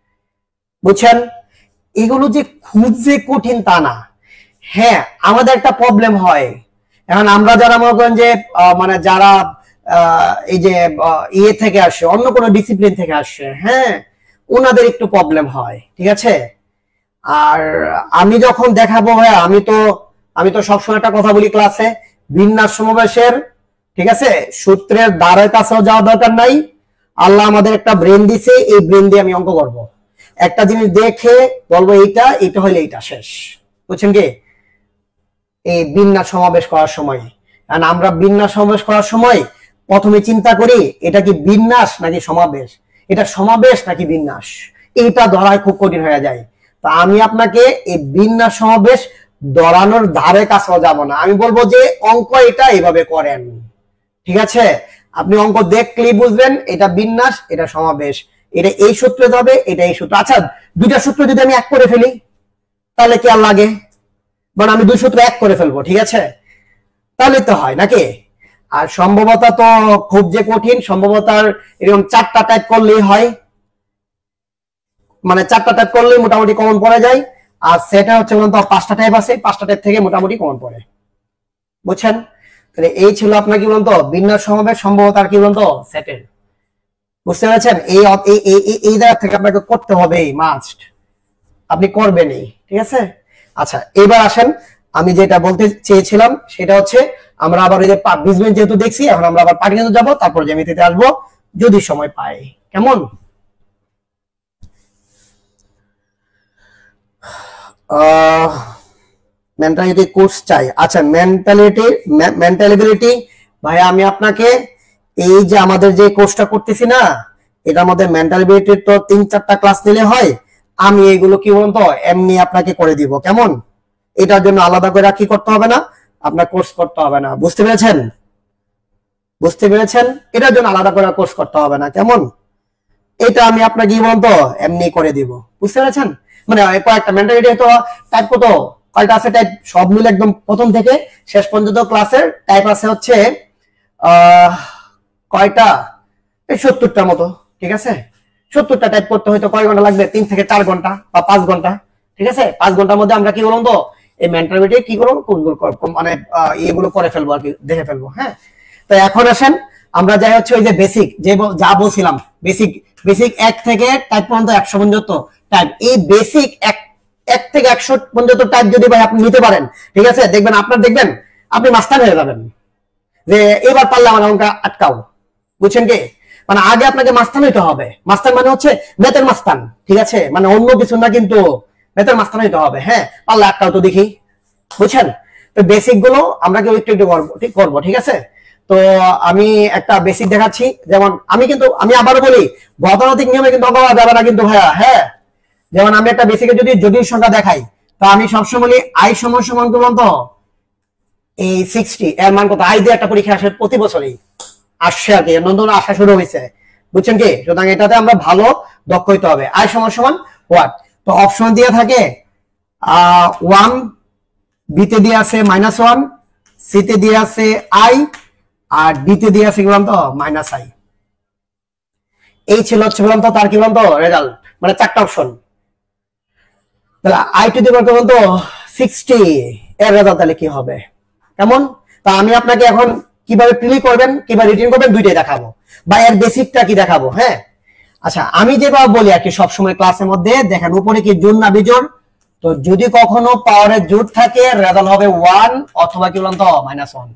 বুঝছেন। এগুলো যে খুব যে কঠিন তা না, হ্যাঁ আমাদের একটা প্রবলেম হয়, এখন আমরা যারা মনে করেন যে মানে যারা এই যে ইয়ে থেকে আসে, অন্য কোনো ডিসিপ্লিন থেকে আসে, হ্যাঁ ওনাদের একটু প্রবলেম হয়, ঠিক আছে। আর আমি যখন দেখাবো ভাইয়া, আমি তো আমি তো সবসময় একটা কথা বলি ক্লাসে, বিন্যাস সমাবেশের, ঠিক আছে, সূত্রের দ্বারের কাছেও যাওয়া দরকার নাই। আল্লাহ আমাদের একটা ব্রেন দিছে, এই ব্রেন দিয়ে আমি অঙ্ক করব, একটা জিনিস দেখে বলবো এইটা, এটা হইলে এইটা শেষ, বুঝছেন কি। এই বিন্যাস সমাবেশ করার সময়, কারণ আমরা বিন্যাস সমাবেশ করার সময় প্রথমে চিন্তা করি এটা কি বিন্যাস নাকি সমাবেশ, এটা সমাবেশ নাকি বিন্যাস, এইটা ধরায় খুব কঠিন হয়ে যায়। তা আমি আপনাকে এই বিন্যাস সমাবেশ ধরানোর ধারে কাছেও যাব না, আমি বলবো যে অঙ্ক এটা এইভাবে করেন, ঠিক আছে। আপনি অঙ্ক দেখলেই বুঝবেন এটা বিন্যাস, এটা সমাবেশ, এটা এই সূত্রে যাবে, এটা এই সূত্র। আচ্ছা, দুইটা সূত্র যদি আমি এক করে ফেলি তাহলে কি আর লাগে, মানে আমি দুই সূত্র এক করে ফেলবো, ঠিক আছে, তাহলে তো হয় নাকি। আর সম্ভবতা তো খুব যে কঠিন, সম্ভবতার এরকম চারটা টাইপ করলেই হয়, মানে চারটা টাইপ করলেই মোটামুটি কমন পড়ে যায়। আর সেটা হচ্ছে বলতো পাঁচটা টাইপ আছে, পাঁচটা টাইপ থেকে মোটামুটি কমন পড়ে, বুঝছেন। তাহলে এই ছিল আপনার কি বলতো বিন্যাস, সমাবেশ, সম্ভবতার কি বলতো সেটের, বুঝতে পেরেছেন। এই এই জায়গা থেকে আপনাকে করতে হবে, মাস্ট, আপনি করবেনই, ঠিক আছে। আচ্ছা, এবার আসেন আমি যেটা বলতে চেয়েছিলাম সেটা হচ্ছে, আমরা আবার ওই যে বীজগণিত যেহেতু দেখছি, এখন আমরা আবার পাটিগণিত যাবো, তারপর জ্যামিতিতে আসবো যদি সময় পাই, কেমন। আহ মেন্টালিটি কোর্স চাই, আচ্ছা মেন্টালিটি মেন্টালিবিলিটি ভাই, আমি আপনাকে এই যে আমাদের যে কোর্সটা করতেছি না, এটা আমাদের মেন্টালিবিলিটির তো তিন চারটা ক্লাস নিলে হয়, আমি এগুলো কি বলতো এমনি আপনাকে করে দিব, কেমন। এটার জন্য আলাদা করে কি করতে হবে না, আপনার কোর্স করতে হবে না, বুঝতে পেরেছেন, বুঝতে পেরেছেন। এটার জন্য আলাদা করে কোর্স করতে হবে না, কেমন। এটা আমি আপনাকে কি বলতো এমনি করে দিব, বুঝতে পেরেছেন। মানে কয়েকটা মেন্টালিটি তো টাইপ কত কয়টা আছে টাইপ, সব মিলে একদম প্রথম থেকে শেষ পর্যন্ত ক্লাসের টাইপ আছে হচ্ছে আহ কয়টা, এই সত্তরটার মতো, ঠিক আছে। সত্তরটা টাইপ করতে হয়তো কয় ঘন্টা লাগবে, তিন থেকে চার ঘন্টা বা পাঁচ ঘন্টা, ঠিক আছে। পাঁচ ঘন্টার মধ্যে আমরা কি বলুন তো এই মেন্টালিটি কি করবো, মানে এগুলো করে ফেলবো আর কি, দেখে ফেলবো, হ্যাঁ। তো এখন আসেন আমরা যাই হচ্ছে ওই যে বেসিক যে যা বলছিলাম বেসিক বেসিক এক থেকে টাইপ পর্যন্ত একশো পর্যন্ত টাইপ, এই বেসিক এক এক থেকে একশো পর্যন্ত টাইপ যদি ভাই আপনি নিতে পারেন, ঠিক আছে, দেখবেন আপনার দেখবেন আপনি মাস্টার হয়ে যাবেন। যে এবার পারলে আমার অঙ্ক আটকাও, বুঝছেন কি? মানে আগে আপনাকে মাস্তান হইতে হবে। মাস্তান মানে হচ্ছে বেতের মাস্তান, ঠিক আছে, মানে অন্য কিছু না, কিন্তু বেতের মাস্তান হইতে হবে। হ্যাঁ, পারলে আটকাও তো দেখি, বুঝছেন? তো বেসিক গুলো আমরা কেউ একটু একটু করবো, ঠিক করবো, ঠিক আছে। তো আমি একটা বেসিক দেখাচ্ছি। যেমন আমি কিন্তু আমি আবারও বলি গতানুগতিক নিয়মে কিন্তু অঙ্ক করা যাবে না কিন্তু ভাইয়া। হ্যাঁ, যেমন আমি একটা বেসিকে যদি জটিল সংখ্যা দেখাই, তো আমি সবসময় বলি আই সমান সমান কি বলতো এই সিক্সটি এর মান কত? আই দিয়ে একটা পরীক্ষা আসে প্রতি বছরই আসছে আর কি, নতুন আসা শুরু হয়েছে, বুঝছেন কি? সুতরাং এটাতে আমরা ভালো দক্ষ হইতে হবে। আই সমান সমান ওয়াট, তো অপশন দিয়ে থাকে আহ ওয়ান, বিতে দিয়ে আছে মাইনাস ওয়ান, সিতে দিয়ে আছে আই, আর ডিতে দিয়ে আছে কি বলতো মাইনাস আই। এই ছিল হচ্ছে বলতো তার কি বলতো রেজাল্ট, মানে চারটা অপশন। তাহলে আই টু দি পাওয়ার বলতো সিক্সটি এর রেজাল্ট তাহলে কি হবে কেমন? তা আমি আপনাকে এখন কিভাবে প্রিলি করবেন কিভাবে রিটেন করবেন দুইটাই দেখাবো, বা এর বেসিকটা কি দেখাবো। হ্যাঁ, আচ্ছা, আমি যেভাবে বলি আর কি সবসময় ক্লাসের মধ্যে, দেখেন উপরে কি জোড় না বিজোড়? তো যদি কখনো পাওয়ারের জোড় থাকে রেজাল্ট হবে ওয়ান অথবা কি বলতো মাইনাস ওয়ান।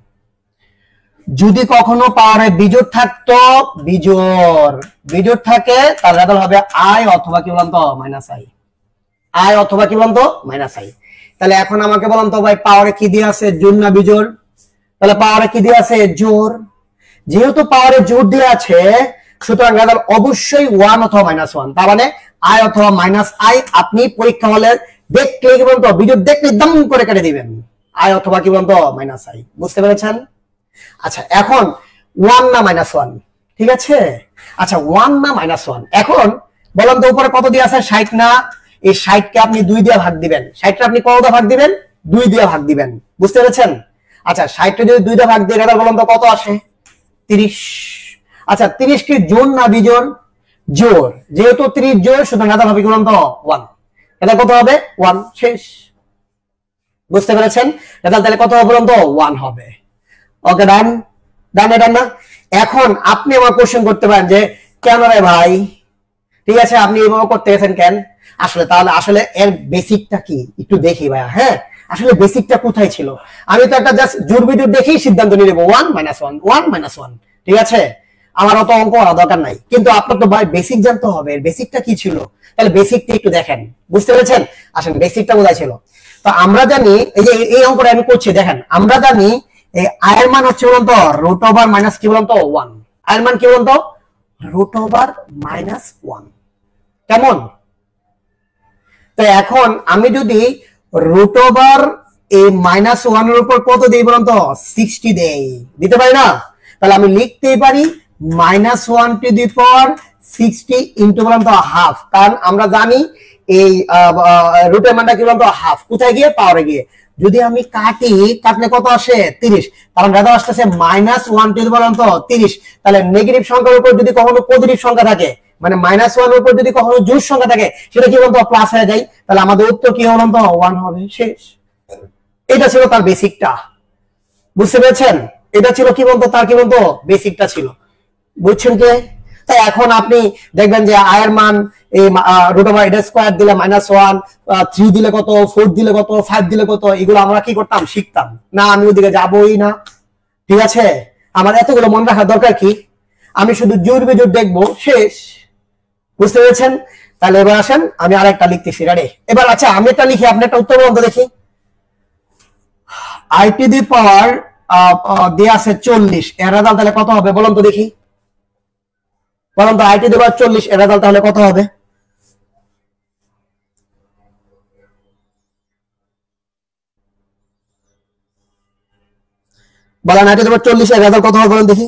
যদি কখনো পাওয়ারের বিজোড় থাকতো, বিজোড় বিজোড় থাকে তার রেজাল্ট হবে আই অথবা কি বলতো মাইনাস আই, আই অথবা কি বলতো মাইনাস আই। তাহলে এখন আমাকে বলুন তো ভাই পাওয়ারে কি দিয়ে আছে, জোড় না বিজোড়? তাহলে পাওয়ারে কি দিয়ে আছে, জোড়। যেহেতু পাওয়ারে জোড় দিয়ে আছে সুতরাং রেজাল্ট অবশ্যই ওয়ান অথবা মাইনাস ওয়ান। তার মানে আই অথবা মাইনাস আই আপনি পরীক্ষা হলে দেখলে কি বলতো বিজোড় দেখলে দম করে কেটে দিবেন, আই অথবা কি বলতো মাইনাস আই। বুঝতে পেরেছেন? আচ্ছা, এখন ওয়ান না মাইনাস ওয়ান, ঠিক আছে? আচ্ছা, ওয়ান না মাইনাস ওয়ান, এখন বলুন তো উপরে কত দিয়ে আছে, ষাট না? এই ষাট কে আপনি দুই দিয়ে ভাগ দিবেন, ষাটটা আপনি কত দিয়ে ভাগ দিবেন, দুই দিয়ে ভাগ দিবেন, বুঝতে পেরেছেন? আচ্ছা, ষাটটা যদি দুই দিয়ে ভাগ দিয়ে রেজাল্ট বলুন তো কত আসে, তিরিশ। আচ্ছা, তিরিশ কি জোড় না বিজোড়? জোড়, যেহেতু তিরিশ জোড় সুতরাং রেজাল্ট হবে কি বলুন তো ওয়ান। এটা কত হবে, ওয়ান, শেষ। বুঝতে পেরেছেন? রেজাল্ট তাহলে কত হবে বলুন তো ওয়ান হবে। ওকে, ডান ডান ডান না? এখন আপনি আমার কোশ্চেন করতে পারেন যে কেন রে ভাই, ঠিক আছে, আপনি এইভাবে করতে গেছেন কেন? আসলে তাহলে আসলে এর বেসিকটা কি একটু দেখি ভাইয়া। হ্যাঁ, আসলে বেসিকটা কোথায় ছিল? আমি তো একটা জাস্ট জোড় বিজোড় দেখেই সিদ্ধান্ত নিয়ে নেবো one minus one, one minus one, ঠিক আছে, আমার অত অঙ্ক করা দরকার নাই। কিন্তু আপনার তো ভাই বেসিক জানতে হবে, এর বেসিকটা কি ছিল। তাহলে বেসিকটা একটু দেখেন, বুঝতে পেরেছেন? আসেন, বেসিকটা বোঝা ছিল। তো আমরা জানি এই যে এই অঙ্কটা আমি করছি, দেখেন আমরা জানি এই আয়ের মান হচ্ছে বলতো রুট ওভার মাইনাস কি বলতো ওয়ান। আয়ের মান কি বলতো রুট ওভার মাইনাস ওয়ান, কেমন? তো এখন আমি যদি রুট ওভার এই মাইনাস ওয়ান এর উপর কত দিই বলুন তো সিক্সটি দেই, দিতে পারি না? তাহলে আমি লিখতেই পারি minus one to the power sixty into বলুন তো হাফ, কারণ আমরা জানি এই রুটের মানটা কি বলতো হাফ, কোথায় গিয়ে পাওয়ারে গিয়ে। যদি আমি কাটি, কাটলে কত আসে, তিরিশ, কারণ রেজাল্ট আসতেছে মাইনাস ওয়ান টু দি বলুন তো তিরিশ। তাহলে নেগেটিভ সংখ্যার উপর যদি কখনো পজিটিভ সংখ্যা থাকে, মানে মাইনাস ওয়ান এর উপর যদি কখনো জোড় সংখ্যা থাকে, সেটা কি বলতো প্লাস হয়ে যায়, তাহলে আমাদের উত্তর কি বলুন তো ওয়ান হবে, শেষ। এটা ছিল তার বেসিকটা, বুঝতে পেরেছেন? এটা ছিল কি বলতো তার কি বলতো বেসিকটা ছিল, বুঝছেন কি? তাই এখন আপনি দেখবেন যে আয়ের মান এই রুট ওভার এটা স্কয়ার দিলে মাইনাস ওয়ান, থ্রি দিলে কত, ফোর দিলে কত, ফাইভ দিলে কত, এগুলো আমরা কি করতাম, শিখতাম না। আমি ওদিকে যাবোই না, ঠিক আছে? আমার এতগুলো মনে রাখার দরকার কি? আমি শুধু জোড় বিজোড় দেখবো, শেষ। বুঝতে পেরেছেন? তাহলে এবার আসেন আমি আরেকটা লিখতেছি, রেডি? এবার আচ্ছা আমি একটা লিখি, আপনি একটা উত্তর বলতে দেখি। আই টু দি পাওয়ার দেয়া আছে চল্লিশ, এর রেজাল্ট তাহলে কত হবে বলুন তো দেখি, বলুন তো আই টু দি পাওয়ার চল্লিশ এর রেজাল্ট তাহলে কত হবে? বলেন আই টু দি পাওয়ার চল্লিশ এর রেজাল্ট কত হবে বলুন দেখি।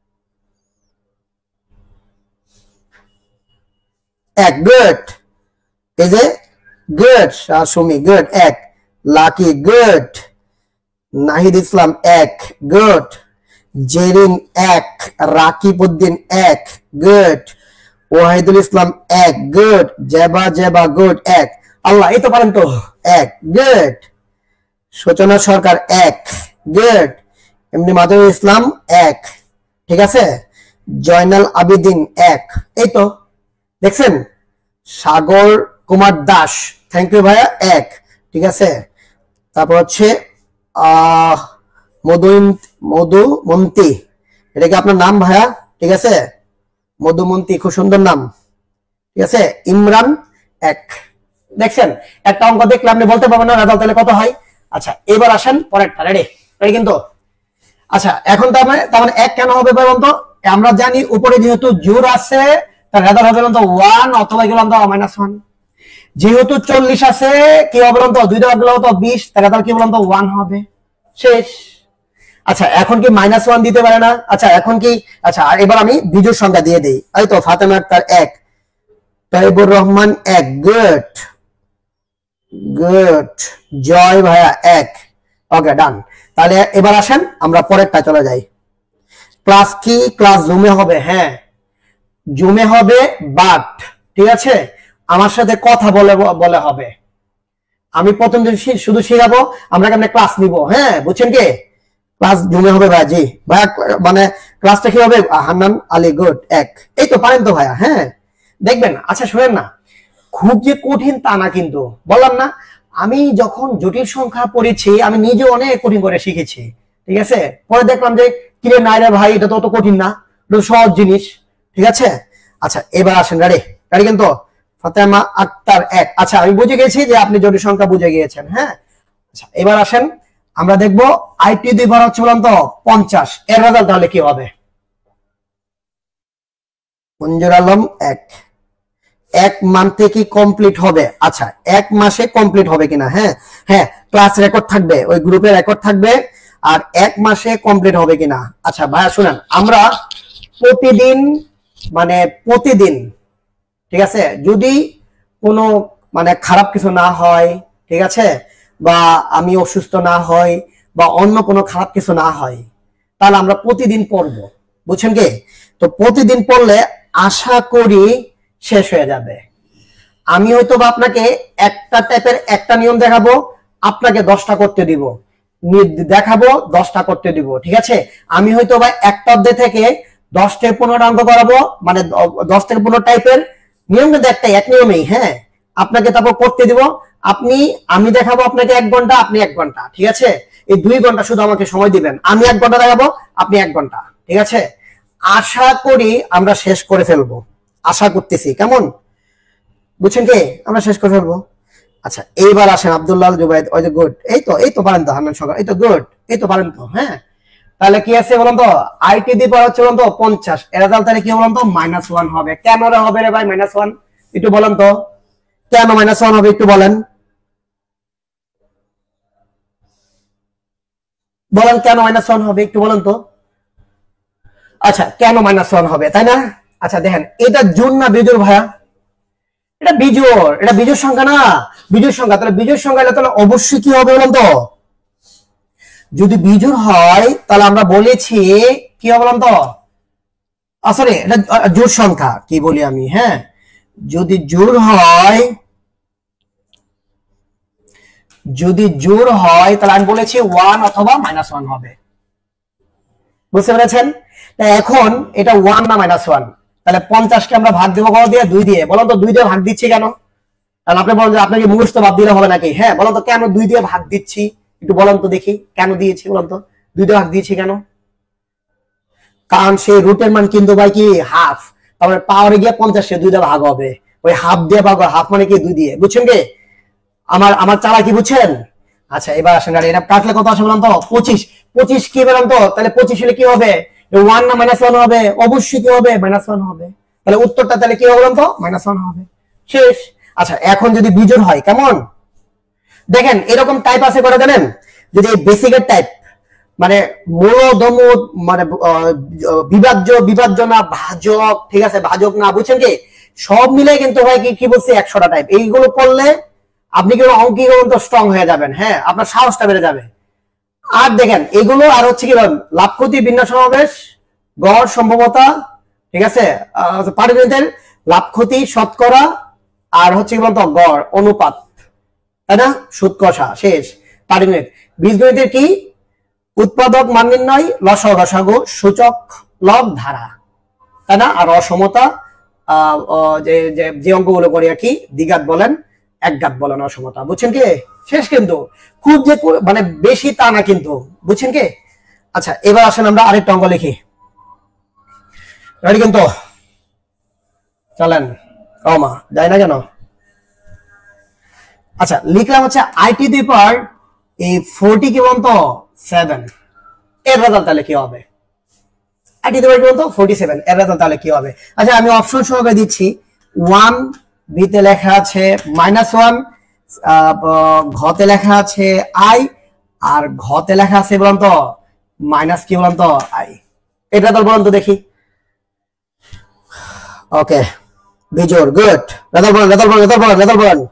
এক, গুড, এই যে গুড, সুমি গুড, এক, লাকি গুড, নাহিদ ইসলাম এক, গুড, জেরিন এক, রাকিবউদ্দিন এক, গুড, ওয়াহিদুল ইসলাম এক, গুড, জেবা জেবা গুড, এক, আল্লাহ এই তো পারেন তো, এক, গুড, সূচনা সরকার এক, গুড, এমনি মাদুর ইসলাম এক, ঠিক আছে, জয়নাল আবেদিন এক, এই তো দেখছেন। সাগর কুমার দাস, থ্যাংক ইউ ভাইয়া এক, ঠিক আছে। তারপর হচ্ছে আহ মধু মধুমন্তী, এটা কি আপনার নাম ভাইয়া? ঠিক আছে, মধুমন্তী, খুব সুন্দর নাম, ঠিক আছে। ইমরান এক, দেখছেন একটা অঙ্ক দেখলে আপনি বলতে পারবেন না রেজাল্ট তাহলে কত হয়। আচ্ছা এবার আসেন পরেরটা, রেডি রেডি কিন্তু। আচ্ছা এখন তার মানে তার মানে এক কেন হবে বলুন তো? আমরা জানি উপরে যেহেতু জোর আছে তার রেজাল্ট হবে বলুন তো ওয়ান অথবা কি বলুন তো মাইনাস ওয়ান। যেহেতু চল্লিশ আছে কি হবে বলুন তো দুই দেওয়া গেল তো বিশ, তার রেজাল্ট কি বলুন তো ওয়ান হবে, শেষ। আচ্ছা এখন কি মাইনাস ওয়ান দিতে পারে না? আচ্ছা এখন কি, আচ্ছা এবার আমি বিজুর সংখ্যা দিয়ে দেই, এই তো ফাতেমা আক্তার এক, তাইবুর রহমান এক, গুড গুড, জয় ভাইয়া এক, ওকে ডান। তাহলে এবার আসেন আমরা পরেরটা চলে যাই। ক্লাস কি ক্লাস জুমে হবে? হ্যাঁ জুমে হবে, বাট ঠিক আছে আমার সাথে কথা বলে বলে হবে। আমি প্রথম দিন শুধু শেখাবো, আমরা কেমন ক্লাস নিব, হ্যাঁ বুঝছেন কি? ক্লাস জুমে হবে ভাইয়া, জি ভাইয়া, মানে ক্লাসটা কি হবে? হান্নান আলী গুড এক, এই তো পারেন তো ভাইয়া, হ্যাঁ দেখবেন। আচ্ছা শুনেন না, খুব যে কঠিন তা না কিন্তু, বললাম না আমি যখন জটিল সংখ্যা পড়েছি আমি নিজে অনেক কঠিন করে শিখেছি, ঠিক আছে। পরে দেখলাম যে কিরে নাই রে ভাই, এটা তো অত কঠিন না, এটা সহজ জিনিস, ঠিক আছে। আচ্ছা এবার আসেন, গাড়ি গাড়ি কিন্তু ফাতেমা আক্তার এক, আচ্ছা আমি বুঝে গেছি যে আপনি জটিল সংখ্যা বুঝে গিয়েছেন, হ্যাঁ। আচ্ছা এবার আসেন আমরা দেখবো আইটি দুই বার হচ্ছে বলুন তো পঞ্চাশ, এর রেজাল্ট তাহলে কি হবে? মঞ্জুর আলম এক, এক মান্থে কি কমপ্লিট হবে? আচ্ছা এক মাসে কমপ্লিট হবে কিনা, হ্যাঁ হ্যাঁ ক্লাস রেকর্ড থাকবে, ওই গ্রুপে রেকর্ড থাকবে, আর এক মাসে কমপ্লিট হবে কিনা। আচ্ছা ভাইয়া শুনেন, আমরা প্রতিদিন মানে প্রতিদিন ঠিক আছে, যদি কোনো মানে খারাপ কিছু না হয়, ঠিক আছে, বা আমি অসুস্থ না হয় বা অন্য কোনো খারাপ কিছু না হয়, তাহলে আমরা প্রতিদিন পড়বো, বুঝছেন কি? তো প্রতিদিন পড়লে আশা করি শেষ হয়ে যাবে। আমি হয়তো বা আপনাকে একটা টাইপের একটা নিয়ম দেখাবো, আপনাকে দশটা করতে দিব, দেখাবো দশটা করতে দিব, ঠিক আছে। আমি হয়তো বা একটা অধ্যায় থেকে দশ থেকে পনেরোটা অঙ্ক করাবো, মানে দশ থেকে পনেরো টাইপের নিয়ম, কিন্তু একটাই, এক নিয়মেই, হ্যাঁ আপনাকে তারপর করতে দিব। আপনি আমি দেখাবো আপনাকে এক ঘন্টা, আপনি এক ঘন্টা, ঠিক আছে। এই দুই ঘন্টা শুধু আমাকে সময় দিবেন, আমি এক ঘন্টা দেখাবো, আপনি এক ঘন্টা, ঠিক আছে। আশা করি আমরা শেষ করে ফেলবো, আশা করতেছি, কেমন বুঝছেন কি? আমরা শেষ করে ফেলবো। আচ্ছা এইবার আসেন আব্দুল্লাহ জুবাইদ, ওই যে গুড, এই তো এই তো পারেন তো হান্নান সরকার, এই তো গুড, এই তো পারেন তো, হ্যাঁ। তাহলে কি আছে বলুন তো, আইটি দিয়ে পড়া হচ্ছে বলুন তো পঞ্চাশ, এর রেজাল্ট তাহলে কি বলুন তো মাইনাস ওয়ান হবে। কেন রে হবে রে ভাই মাইনাস ওয়ান, একটু বলেন তো কেন মাইনাস ওয়ান হবে, একটু বলেন বলেন কেন মাইনাস ওয়ান হবে, একটু বলেন তো। আচ্ছা কেন মাইনাস ওয়ান হবে, তাই না? আচ্ছা দেখেন এটা জোড় না বিজোড় ভাইয়া? এটা বিজোড়, এটা বিজোড় সংখ্যা না, বিজোড় সংখ্যা। তাহলে বিজোড় সংখ্যা হলে তাহলে অবশ্যই কি হবে বলুন তো, যদি বিজোড় হয় তাহলে আমরা বলেছি কি হবে বলুন তো, সরি এটা জোড় সংখ্যা, কি বলি আমি, হ্যাঁ যদি জোড় হয়, যদি জোড় হয় তাহলে আমি বলেছি ওয়ান অথবা মাইনাস ওয়ান হবে, বুঝতে পেরেছেন? এখন এটা ওয়ান না মাইনাস ওয়ান, তাহলে পঞ্চাশকে আমরা ভাগ দিব কত দিয়ে? দুই দিয়ে। বলুন তো দুই দিয়ে ভাগ দিচ্ছি কেন? তাহলে আপনি বলেন যে আপনাকে মুখস্থ ভাব দিলে হবে নাকি? হ্যাঁ বলুন তো কেন দুই দিয়ে ভাগ দিচ্ছি, একটু বলেন তো দেখি কেন দিয়েছি, বলুন তো দুই দিয়ে ভাগ দিয়েছি কেন? কারণ সেই রুটের মান কিন্তু ভাই কি হাফ, তারপরে পাওয়ারে গিয়ে পঞ্চাশে দুই দিয়ে ভাগ হবে, ওই হাফ দিয়ে ভাগ, হাফ মানে কি দুই দিয়ে, বুঝছেন কি? আমার আমার চালা কি বুঝছেন? আচ্ছা এবার আসেন, এটা কাটলে কত আসে বলুন তো পঁচিশ, পঁচিশ কি বলুন তো, তাহলে পঁচিশ হলে কি হবে? ওয়ান না মাইনাস ওয়ান হবে? অবশ্যই কি হবে? মাইনাস ওয়ান হবে। তাহলে উত্তরটা তাহলে কি হবে বলুন তো? মাইনাস ওয়ান হবে, শেষ। আচ্ছা এখন যদি বিজোড় হয় কেমন দেখেন, এরকম টাইপ আছে করে জানেন, যদি বেসিকের টাইপ মানে মূলধম মানে বিভাজ্য, বিভাজ্য না ভাজক, ঠিক আছে ভাজক না, বুঝছেন কি? সব মিলে কিন্তু ভাই কি কি বলছি একশোটা টাইপ, এইগুলো করলে আপনি কি অঙ্কি তো স্ট্রং হয়ে যাবেন, হ্যাঁ আপনার সাহসটা বেড়ে যাবে। আর দেখেন এগুলো আর হচ্ছে কি লাভ ক্ষতি বিন্যাস সমাবেশ, গড় সম্ভবতা, ঠিক আছে, পাটিগণিতের লাভ ক্ষতি শতকরা, আর হচ্ছে কি বলতো গড় অনুপাত, তাই না, সুদ কষা, শেষ পাটিগণিত। বীজগণিতের কি উৎপাদক মান নির্ণয়, লসাগু গসাগু, সূচক লব ধারা, তাই না? আর অসমতা যে যে অঙ্কগুলো করি আর কি, দ্বিঘাত বলেন একঘাত বলেন অসমতা, বুঝছেন কি? শেষ কিন্তু, খুব যে মানে বেশি তা না কিন্তু, বুঝছেন কি? আচ্ছা এবার আসেন আমরা আরেকটা অঙ্ক লিখি, রেডি কিন্তু? চলেন, ও মা যাই না কেন? আচ্ছা লিখলাম হচ্ছে আইটি দুই পাওয়ার এই ফোরটি কি বলতো সেভেন, এর রেজাল্ট তাহলে কি হবে? আইটি দুই পাওয়ার কি বলতো ফোরটি সেভেন, এর রেজাল্ট তাহলে কি হবে? আচ্ছা আমি অপশন সহকারে দিচ্ছি, ওয়ান বিতে লেখা আছে মাইনাস ওয়ান, ঘতে লেখা আছে আই, আর ঘতে লেখা আছে বলুন তো মাইনাস কি বলুন তো আই, এটা তো বলুন তো দেখি। ওকে বিজোর, গুড, রেজাল্ট বলুন, রেজাল্ট বলুন, রেজাল্ট বলুন, রেজাল্ট বলুন।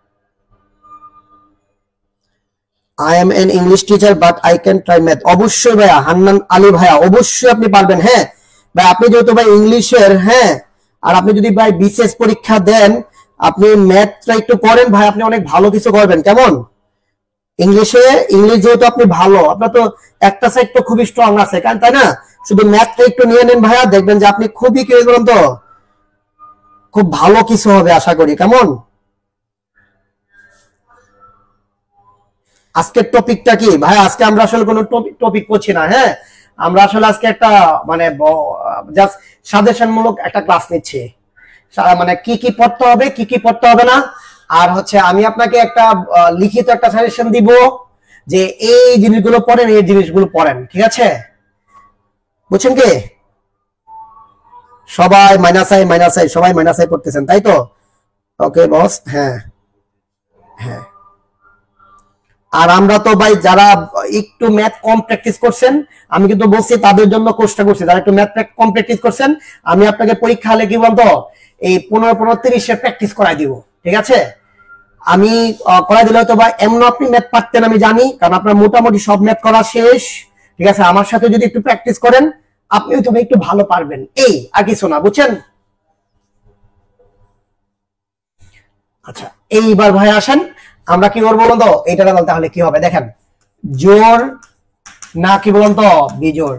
I am an English teacher but I can try math. অবশ্যই ভাইয়া, হান্নান আলী ভাইয়া অবশ্যই আপনি পারবেন। হ্যাঁ ভাই, আপনি যেহেতু ভাই ইংলিশের, হ্যাঁ, আর আপনি যদি ভাই বিসিএস পরীক্ষা দেন, আপনি ম্যাথটা একটু করেন ভাই, আপনি অনেক ভালো কিছু করবেন। কেমন? ইংলিশে, ইংলিশ যেহেতু আপনি ভালো, আপনার তো একটা সাইড তো খুবই স্ট্রং আছে, কারণ তাই না? শুধু ম্যাথটা একটু নিয়ে নেন ভাইয়া, দেখবেন যে আপনি খুবই কি বলুন তো, খুব ভালো কিছু হবে আশা করি। কেমন? আজকের টপিকটা কি ভাই? আজকে আমরা আসলে কোনো টপিক করছি না, হ্যাঁ, আমরা আসলে আজকে একটা মানে জাস্ট সাজেশনমূলক একটা ক্লাস নিচ্ছি, মানে কি কি পড়তে হবে কি কি পড়তে হবে না। আর হচ্ছে আমি আপনাকে একটা লিখিত একটা সাজেশন দিব যে এই জিনিসগুলো পড়েন, এই জিনিসগুলো পড়েন, ঠিক আছে? বুঝছেন কি? সবাই মাইনাস আই মাইনাস আই সবাই মাইনাস আই পড়তেছেন, তাই তো? ওকে বস, হ্যাঁ হ্যাঁ। আর আমরা তো ভাই যারা একটু ম্যাথ কম প্র্যাকটিস করছেন, আমি কিন্তু বলছি তাদের জন্য কোর্সটা করছি, যারা একটু ম্যাথ কম প্র্যাকটিস করছেন, আমি আপনাকে পরীক্ষা হলে কি বলতো এই পনেরো পনেরো তিরিশের প্র্যাকটিস করাই দিব, ঠিক আছে? আমি করাই দিলে হয়তো বা এমন আপনি ম্যাথ পারতেন আমি জানি, কারণ আপনার মোটামুটি সব ম্যাথ করা শেষ, ঠিক আছে? আমার সাথে যদি একটু প্র্যাকটিস করেন, আপনি হয়তো একটু ভালো পারবেন, এই আর কিছু না, বুঝছেন? আচ্ছা এইবার ভাই আসেন, আমরা কি করবো বলুন তো, এইটা তাহলে কি হবে দেখেন, জোর না কি বলুন তো বিজোর?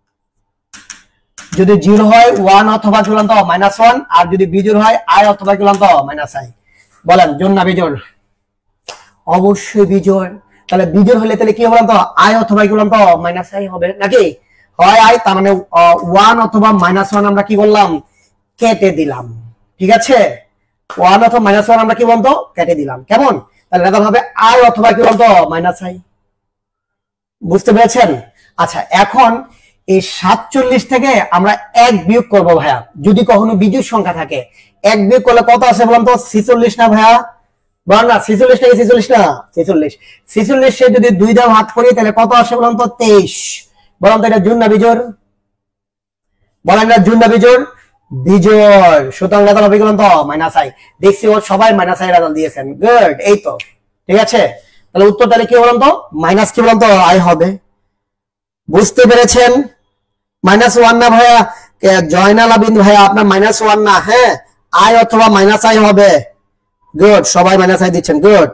যদি জিরো হয় ওয়ান অথবা কি বলুন তো মাইনাস ওয়ান, আর যদি বিজোর হয় আই অথবা কি বলুন তো মাইনাস আই। বলেন জোর না বিজোর? অবশ্যই বিজোর। তাহলে বিজোর হলে তাহলে কি বলুন তো, আই অথবা কি বলুন তো মাইনাস আই হবে নাকি? হয় আই, তার মানে ওয়ান অথবা মাইনাস ওয়ান আমরা কি বললাম, কেটে দিলাম, ঠিক আছে? ওয়ান অথবা মাইনাস ওয়ান আমরা কি বলতো কেটে দিলাম। কেমন? তাহলে রেজাল্ট হবে আই অথবা কি বলতো মাইনাস আই। বুঝতে পেরেছেন? আচ্ছা এখন এই সাতচল্লিশ থেকে আমরা এক বিয়োগ করব ভাইয়া, যদি কখনো বিজোড় সংখ্যা থাকে। এক বিয়োগ করলে কত আসে বলুন তো? ছিচল্লিশ না ভাইয়া? বল না, ছিচল্লিশ নাকি ছিচল্লিশ না? ছিচল্লিশ। ছিচল্লিশে যদি দুই দা ভাগ করি তাহলে কত আসে বলুন তো? তেইশ। বলুন তো এটা জোড় না বিজোড়? বলেন না জোড় না বিজোড়? বিজোড়। সুতরাং রেজাল্ট হবে বলুন তো মাইনাস আই। দেখছি ও সবাই মাইনাস আই রেজাল্ট দিয়েছেন, গুড। এই তো ঠিক আছে, তাহলে উত্তর তাহলে কি বলুন তো? মাইনাস কি বলুন তো? আই হবে। বুঝতে পেরেছেন? মাইনাস ওয়ান না ভাইয়া? জয়নাল আবিদ ভাইয়া আপনার মাইনাস ওয়ান না, হ্যাঁ, আই অথবা মাইনাস আই হবে। গুড, সবাই মাইনাস আই দিচ্ছেন, গুড।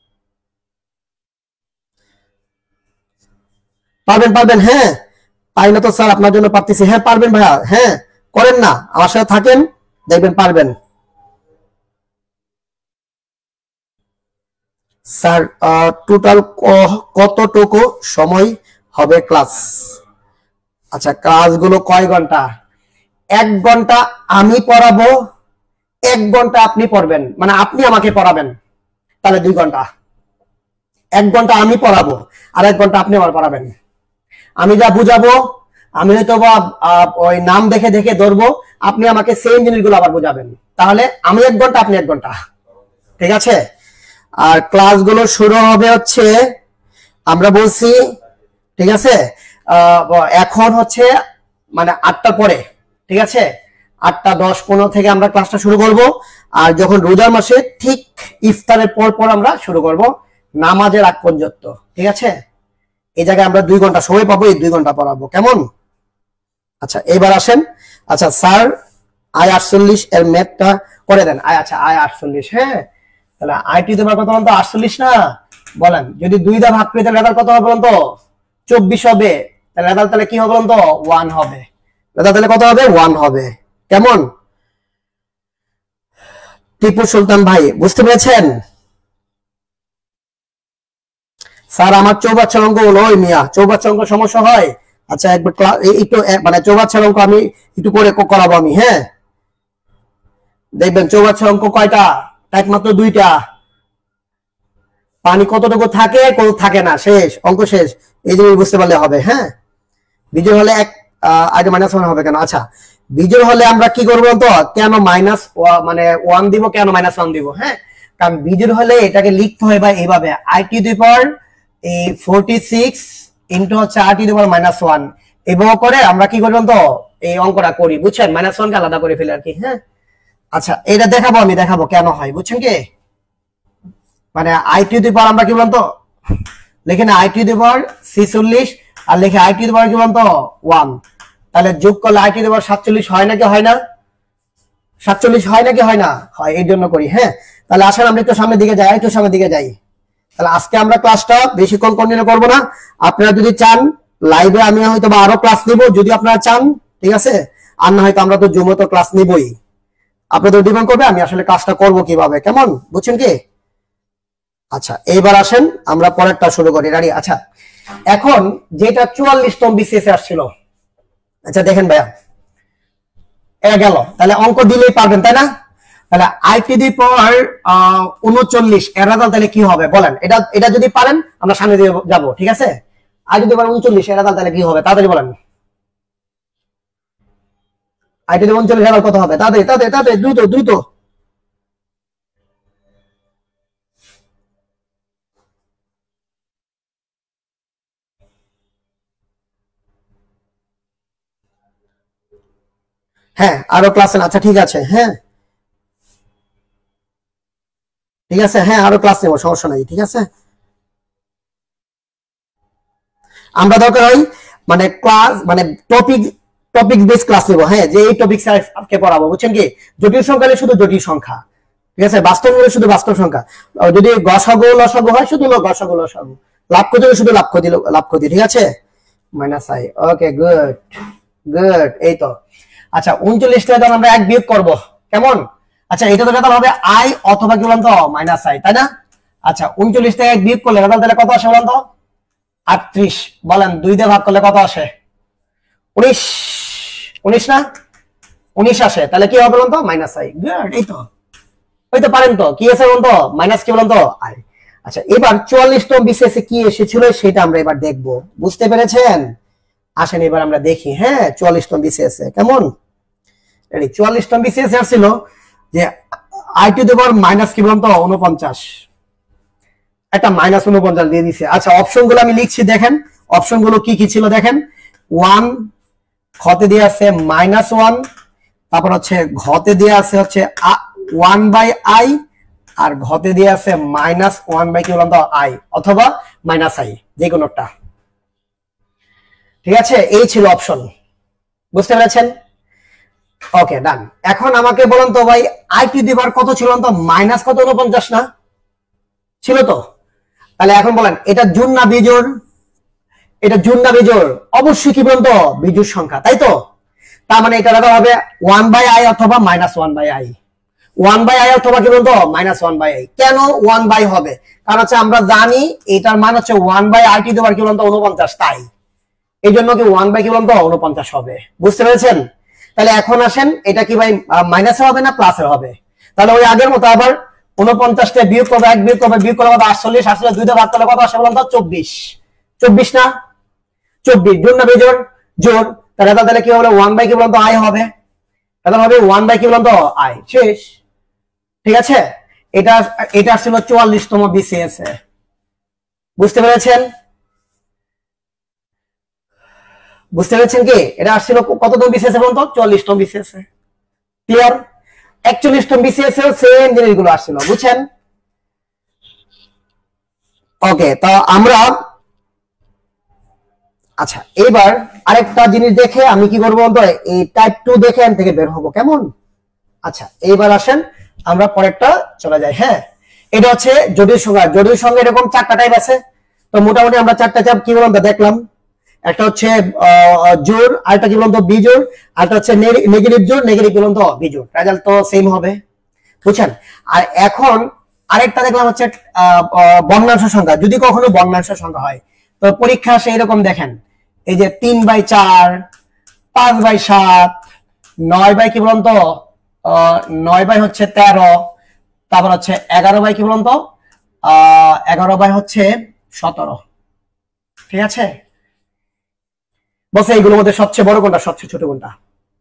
পারবেন পারবেন, হ্যাঁ, পারি না তো স্যার, আপনার জন্য পারতেছি। হ্যাঁ পারবেন ভাইয়া, হ্যাঁ করেন না, আমার সাথে থাকেন, দেখবেন পারবেন। স্যার টোটাল কতটুকু সময় হবে ক্লাস? আচ্ছা ক্লাসগুলো কয় ঘন্টা? এক ঘন্টা আমি পড়াবো, এক ঘন্টা আপনি পড়বেন, মানে আপনি আমাকে পড়াবেন, তাহলে দুই ঘন্টা। এক ঘন্টা আমি পড়াবো আর এক ঘন্টা আপনি আমার পড়াবেন। আমি যা বুঝাবো আমি হয়তো বা ওই নাম দেখে দেখে ধরবো, আপনি আমাকে সেম জিনিসগুলো আবার বুঝাবেন, তাহলে আমি এক ঘন্টা আপনি এক ঘন্টা, ঠিক আছে? আর ক্লাসগুলো শুরু হবে হচ্ছে আমরা বলছি, ঠিক আছে, এখন হচ্ছে মানে আটটার পরে, ঠিক আছে? আটটা দশ পনেরো থেকে আমরা ক্লাসটা শুরু করব। আর যখন রোজার মাসে ঠিক ইফতারের পর পর আমরা শুরু করব নামাজের আগ পর্যন্ত, ঠিক আছে? এই জায়গায় আমরা দুই ঘন্টা সময় পাবো, এই দুই ঘন্টা পড়াবো, কেমন? আচ্ছা এবার আসেন, আচ্ছা স্যার আই আটচল্লিশ এর ম্যাথটা করে দেন। আয় আচ্ছা আই আটচল্লিশ, হ্যাঁ, তাহলে আইটি দেবার কত বলতো? আটচল্লিশ না? বলেন যদি দুই দা ভাগ করে দেন রেজাল্ট কত হবে বলুন তো? চব্বিশ হবে, তাহলে রেজাল্ট তাহলে কি হবে বলুন তো ওয়ান হবে। রেজাল্ট তাহলে কত হবে ওয়ান হবে। কেমন টিপু সুলতান ভাই বুঝতে পেরেছেন? স্যার আমার চৌবাচ্চার অঙ্ক হলো ওই মিয়া চৌবাচ্চার অঙ্ক সমস্যা হয়। আচ্ছা একবার একটু মানে চৌবাচ্চার অঙ্ক আমি একটু করে করাবো আমি, হ্যাঁ দেখবেন চৌবাচ্চার অঙ্ক কয়টা, একমাত্র দুইটা। পানি কতটুকু থাকে কত থাকে না, শেষ অঙ্ক শেষ। এই জিনিস বুঝতে পারলে হবে। হ্যাঁ বিজোড় হলে এক আগে মাইনাস ওয়ান হবে কেন? আচ্ছা বিজোড় হলে আমরা কি করবো তো, কেন মাইনাস মানে ওয়ান দিব, কেন মাইনাস ওয়ান দিব? হ্যাঁ কারণ বিজোড় হলে এটাকে লিখতে হয় বা এইভাবে আই টু দি পাওয়ার এই ফোরটি সিক্স ইন্টু হচ্ছে আর to the power minus one, এবং করে আমরা কি করবো তো এই অঙ্কটা করি, বুঝছেন? মাইনাস ওয়ানকে আলাদা করে ফেলে আর কি। হ্যাঁ আচ্ছা এটা দেখাবো আমি, দেখাবো কেন হয়, বুঝছেন কি? মানে আই টু দি পাওয়ার আমরা কি বলতো লিখে না, আই টু দি পাওয়ার ছিচল্লিশ আর লিখে আই টু দি পাওয়ার কি বলতো ওয়ান, তাহলে যোগ করলে আই টু দি পাওয়ার সাতচল্লিশ হয় নাকি হয় না? সাতচল্লিশ হয় নাকি হয় না? হয়, এই জন্য করি। হ্যাঁ তাহলে আসেন আমরা একটু সামনের দিকে যাই, একটু সামনের দিকে যাই। তাহলে আজকে আমরা ক্লাসটা বেশিক্ষণ কন্টিনিউ করবো না। আপনারা যদি চান লাইভে আমি হয়তো বা আরো ক্লাস নিব, যদি আপনারা চান, ঠিক আছে? আর না হয়তো আমরা তো জুমে তো ক্লাস নিবই, আপনাদের ডিমান্ড করবে আমি আসলে ক্লাসটা করবো কিভাবে, কেমন বুঝছেন কি? আচ্ছা এইবার আসেন আমরা পরেরটা শুরু করি, রেডি? আচ্ছা এখন যেটা চুয়াল্লিশতম বিসিএস আসছিল, আচ্ছা দেখেন ভাইয়া এ গেল, তাহলে অঙ্ক দিলেই পারবেন তাই না? তাহলে আই টু দি পাওয়ার উনচল্লিশ এর রেজাল্ট তাহলে কি হবে বলেন? এটা এটা যদি পারেন আমরা সামনে দিয়ে যাব, ঠিক আছে? আই টু দি পাওয়ার উনচল্লিশ এর রেজাল্ট তাহলে কি হবে তাড়াতাড়ি বলেন। আই টু দি পাওয়ার উনচল্লিশ রেজাল্ট কত হবে? তাড়াতাড়ি তাড়াতাড়ি তাড়াতাড়ি দ্রুত দ্রুত। হ্যাঁ আরো ক্লাস, আচ্ছা ঠিক আছে, হ্যাঁ ঠিক আছে, হ্যাঁ আরো ক্লাস নেব, সমস্যা নাই, ঠিক আছে? আমরা দরকার হয় মানে ক্লাস মানে টপিক টপিক বেস ক্লাস নেব, হ্যাঁ যে এই টপিক আজকে পড়াবো, বুঝছেন কি? জটিল সংখ্যা হলে শুধু জটিল সংখ্যা, ঠিক আছে? বাস্তব হলে শুধু বাস্তব সংখ্যা, যদি গসাগু লসাগু হয় শুধু গসাগু লসাগু, লাভ ক্ষতি হলে শুধু লাভ ক্ষতি লাভ ক্ষতি, ঠিক আছে? Minus i, okay good good, এই তো। আচ্ছা উনচল্লিশ টাকা আমরা এক বিয়োগ করব, কেমন? আচ্ছা এটা তো রেজাল্ট হবে আই অথবা কি বলতো মাইনাস আই, তাই না? আচ্ছা উনচল্লিশ টাকা এক বিয়োগ করলে রেজাল্ট তাহলে কত আসে বলতো? আটত্রিশ। বলেন দুই দিয়ে ভাগ করলে কত আসে? উনিশ। উনিশ না? উনিশ আসে, তাহলে কি হবে বলতো মাইনাস আই। গুড, এই তো ওই তো পারেন তো, কি আছে বলতো মাইনাস কি বলতো আই। আচ্ছা এবার চুয়াল্লিশতম বিসিএস এ কি এসেছিল সেটা আমরা এবার দেখব, বুঝতে পেরেছেন? আসেন এবার আমরা দেখি। হ্যাঁ চুয়াল্লিশতম বিসিএস এ কেমন, রেডি? চুয়াল্লিশতম বিসিএস এ ছিল যে i to the power minus কি বলতো উনপঞ্চাশ, একটা মাইনাস উনপঞ্চাশ দিয়ে দিছে। আচ্ছা অপশন গুলো আমি লিখছি, দেখেন অপশন গুলো কি কি ছিল দেখেন। ওয়ান খতে দিয়ে আছে মাইনাস ওয়ান, তারপর হচ্ছে ঘতে দিয়ে আছে হচ্ছে ওয়ান বাই আই, আর ঘতে দিয়ে আছে মাইনাস ওয়ান বাই কি বলতো আই অথবা মাইনাস আই, যে কোনোটা, ঠিক আছে? এই ছিল অপশন, বুঝতে পেরেছেন? ওকে ডান। এখন আমাকে বলুন তো ভাই আই টু দি পাওয়ার কত ছিল তো? মাইনাস কত উনপঞ্চাশ না ছিল তো? তাহলে এখন বলেন এটা জোড় না বিজোড়? এটা জোড় না বিজোড়? অবশ্যই কি বলতো বিজোড় সংখ্যা, তাই তো? তার মানে এটা রাখা হবে ওয়ান বাই আই অথবা minus one by i, one by i অথবা কি বলতো মাইনাস ওয়ান বাই আই। কেন ওয়ান বাই হবে? কারণ হচ্ছে আমরা জানি এটার মান হচ্ছে one by i to the power কি বলতো উনপঞ্চাশ, তাই এই জন্য কি ওয়ান বাই কি বলতো উনপঞ্চাশ হবে, বুঝতে পেরেছেন? তাহলে এখন আসেন এটা কি ভাই মাইনাসে হবে না প্লাসের হবে? তাহলে ওই আগের মতো আবার উনপঞ্চাশটা বিয়োগ করবে, এক বিয়োগ করবে, বিয়োগ করবে আটচল্লিশ, আটচল্লিশ দুই দিয়ে ভাগ করলে কত আসে বলুন তো? চব্বিশ। চব্বিশ না? চব্বিশ জোড় না বেজোড়? জোড়। তাহলে তাহলে কি হবে ওয়ান বাই কি বলুন তো আই হবে, তাহলে হবে ওয়ান বাই কি বলুন তো আই, শেষ, ঠিক আছে? এটা এটা ছিল চুয়াল্লিশতম বিসিএস এ, বুঝতে পেরেছেন? বুঝতে পেরেছেন কি? এটা আসছিল কততম বিসিএস এ বলুন তো? চুয়াল্লিশতম বিসিএস এ, ক্লিয়ার? একচল্লিশতম বিসিএস এ সেম জিনিসগুলো আসছিল, বুঝছেন? ওকে তো আমরা আচ্ছা এবার আরেকটা জিনিস দেখে আমি কি করবো বলতো এই টাইপ টু দেখে এখান থেকে বের হবো, কেমন? আচ্ছা এইবার আসেন আমরা পরেরটা চলে যাই। হ্যাঁ এটা হচ্ছে জটিল সংখ্যা। জটিল সংখ্যা এরকম চারটা টাইপ আছে, তো মোটামুটি আমরা চারটা চাপ কি বললাম দেখলাম। একটা হচ্ছে জোর, আরেকটা কি বলতো বিজোর, আরেকটা হচ্ছে নেগেটিভ জোর, নেগেটিভ কি বলতো বিজোর। রেজাল্ট তো সেম হবে, বুঝছেন? আর এখন আরেকটা দেখলাম হচ্ছে ভগ্নাংশ সংখ্যা। যদি কখনো ভগ্নাংশ সংখ্যা হয় তো পরীক্ষা আসে এরকম, দেখেন এই যে তিন বাই চার, পাঁচ বাই সাত, নয় বাই কি বলতো নয় বাই হচ্ছে তেরো, তারপর হচ্ছে এগারো বাই কি বলতো আহ এগারো বাই হচ্ছে সতেরো। ঠিক আছে, বলছে এইগুলোর মধ্যে সবচেয়ে বড় কোনটা, সবচেয়ে ছোট কোনটা?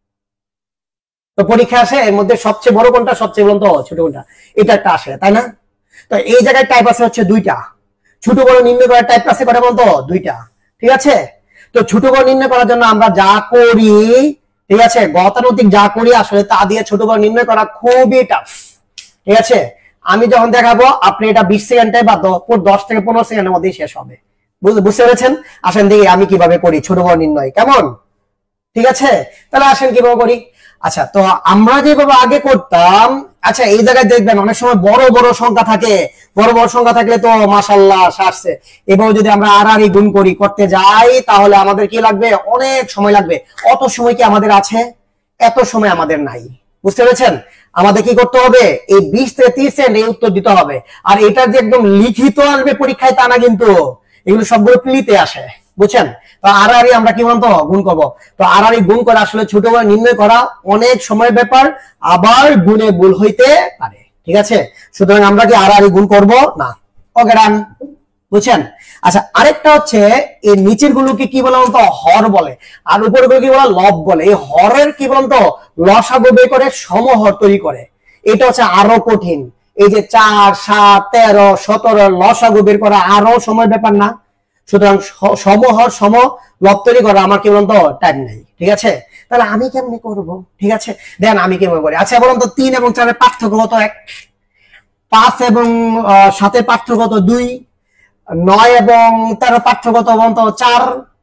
তো পরীক্ষা আসে এর মধ্যে সবচেয়ে বড় কোনটা, সবচেয়ে বলতো ছোট কোনটা, এটা একটা আসে, তাই না? তো এই জায়গায় টাইপ আছে হচ্ছে দুইটা, ছোট বড় নির্ণয় করার টাইপ আছে কটা বলতো দুইটা। ঠিক আছে, তো ছোট বড় নির্ণয় করার জন্য আমরা যা করি, ঠিক আছে, গতানুগতিক যা করি আসলে তা দিয়ে ছোট বড় নির্ণয় করা খুবই টাফ। ঠিক আছে, আমি যখন দেখাবো আপনি এটা বিশ সেকেন্ডে বা দশ থেকে পনেরো সেকেন্ডের মধ্যেই শেষ হবে। বুঝতে পেরেছেন? আসেন দেখি আমি কিভাবে করি ছোট বড় নির্ণয়, কেমন? ঠিক আছে, তাহলে আসেন কিভাবে করি। আচ্ছা, তো আমরা যেভাবে আগে করতাম, আচ্ছা এই জায়গায় দেখবেন অনেক সময় বড় বড় সংখ্যা থাকে, বড় বড় সংখ্যা থাকলে তো মাশাআল্লাহ সারছে। এবার যদি আমরা আর আর গুণ করি করতে যাই তাহলে আমাদের কি লাগবে, অনেক সময় লাগবে। অত সময় কি আমাদের আছে? এত সময় আমাদের নাই। বুঝতে পেরেছেন? আমাদের কি করতে হবে, এই বিশ থেকে ত্রিশ সেকেন্ড এই উত্তর দিতে হবে। আর এটা যে একদম লিখিত আসবে পরীক্ষায় তা না, কিন্তু এগুলো সবগুলো প্লিতে আসে, বুঝছেন? তো আর আর আমরা কি বলতো গুণ করবো। তো আর আর গুণ করা আসলে ছোট বড় নির্ণয় করা অনেক সময় ব্যাপার, আবার গুণে ভুল হইতে পারে। ঠিক আছে, সুতরাং আমরা কি আর আর গুণ করব না। ওকে ডান, বুঝছেন? আচ্ছা, আরেকটা হচ্ছে এই নিচের গুলোকে কি বলে বলতো হর বলে, আর উপরের গুলো কি বলে লব বলে। এই হরের কি বলতো লসাগু বের করে সমহর তৈরি করে, এটা হচ্ছে আরো কঠিন। এই যে চার, সাত, তেরো, সতেরো লসাগু বের করা আরো সময় ব্যাপার না? সুতরাং সমহর সম লব তৈরি করা আমার কি বলতো টাইম নেই। ঠিক আছে, তাহলে আমি কেমনি করব? ঠিক আছে, দেখেন আমি কেমন করি। আচ্ছা বলুন তো তিন এবং চারের পার্থক্য কত? এক। পাঁচ এবং সাতের পার্থক্য কত? দুই। নয় এবং তেরো পার্থক্য কত বলতো? চার।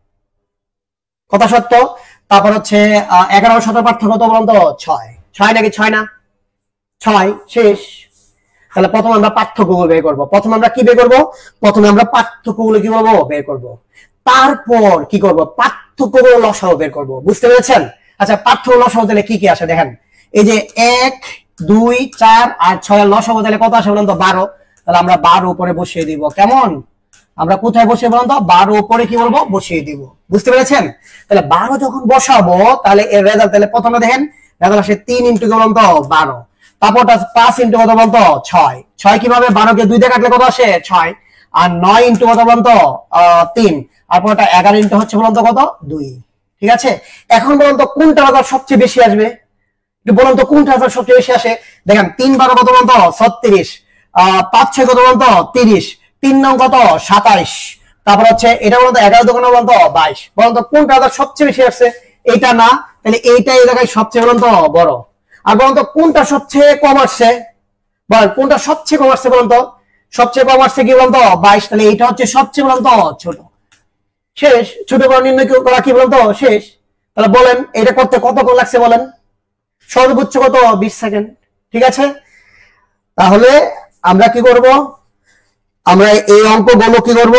কথা সত্য। তারপর হচ্ছে আহ এগারো সতেরো পার্থক্য কত বলতো? ছয়। ছয় নাকি ছয় না? ছয়। শেষ। তাহলে প্রথম আমরা পার্থক্যগুলো বের করবো। প্রথম আমরা কি বের করবো? প্রথমে আমরা পার্থক্যগুলো কি করবো বের করবো, তারপর কি করব, পার্থক্যগুলো লসাগু বের করবো। বুঝতে পেরেছেন? আচ্ছা, পার্থক্য লসাগু দিলে কি কি আসে দেখেন। এই যে এক, দুই, চার আর ছয় লসাগু দিলে কত আসে বলুন তো? বারো। তাহলে আমরা বারো উপরে বসিয়ে দিব। কেমন? আমরা কোথায় বসিয়ে বলুন তো? বারো উপরে কি বলবো বসিয়ে দিব। বুঝতে পেরেছেন? তাহলে বারো যখন বসাবো তাহলে এর রেজাল্ট, তাহলে প্রথমে দেখেন রেজাল্ট আসে তিন ইন্টু বলুন তো বারো, তারপরটা পাঁচ ইন্টু কত বলতো? ছয়। ছয় কিভাবে? বারোকে দুই দিয়ে কাটলে কত আসে? ছয়। আর নয় ইন্টু কত বলতো? আহ তিন। আর পরটা এগারো ইন্টু হচ্ছে বলুন তো কত? দুই। ঠিক আছে, এখন বলুন তো কোনটা রেজাল্ট সবচেয়ে বেশি আসবে? একটু বলুন তো কোনটা রেজাল্ট সবচেয়ে বেশি আসে? দেখেন তিন বারো কত বলুন তো? ছত্রিশ। আহ পাঁচ ছয় কত বলুন তো? তিরিশ। তিন নং কত? সাতাইশ। তারপর হচ্ছে এটা বলুন তো এগারো দোকানে বলুন তো বাইশ। বলুন তো কোনটা রেজাল্ট সবচেয়ে বেশি আসছে? এইটা না? তাহলে এইটা এই জায়গায় সবচেয়ে বলুন তো বড়। আর বলুন তো কোনটা সবচেয়ে কম আসছে? বল কোনটা সবচেয়ে কম আসছে বলুন তো? সবচেয়ে কম আসছে কি বলুন তো? বাইশ। তাহলে এইটা হচ্ছে সবচেয়ে বলুন তো ছোট। শেষ। ছোট বড় নির্ণয় করা কি বলুন তো শেষ। তাহলে বলেন এটা করতে কতক্ষণ লাগছে বলেন? সর্বোচ্চ কত? বিশ সেকেন্ড। ঠিক আছে, তাহলে আমরা কি করব, আমরা এই অঙ্কগুলো কি করব,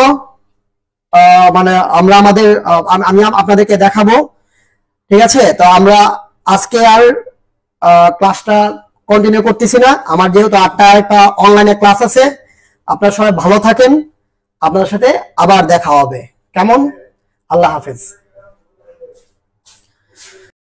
মানে আমরা আমাদের আমি আপনাদেরকে দেখাবো। ঠিক আছে, তো আমরা আজকে আর ক্লাসটা কন্টিনিউ করতেছি না, আমার যেহেতু আটটা একটা অনলাইনে ক্লাস আছে। আপনারা সবাই ভালো থাকেন, আপনাদের সাথে আবার দেখা হবে। কেমন? আল্লাহ হাফেজ।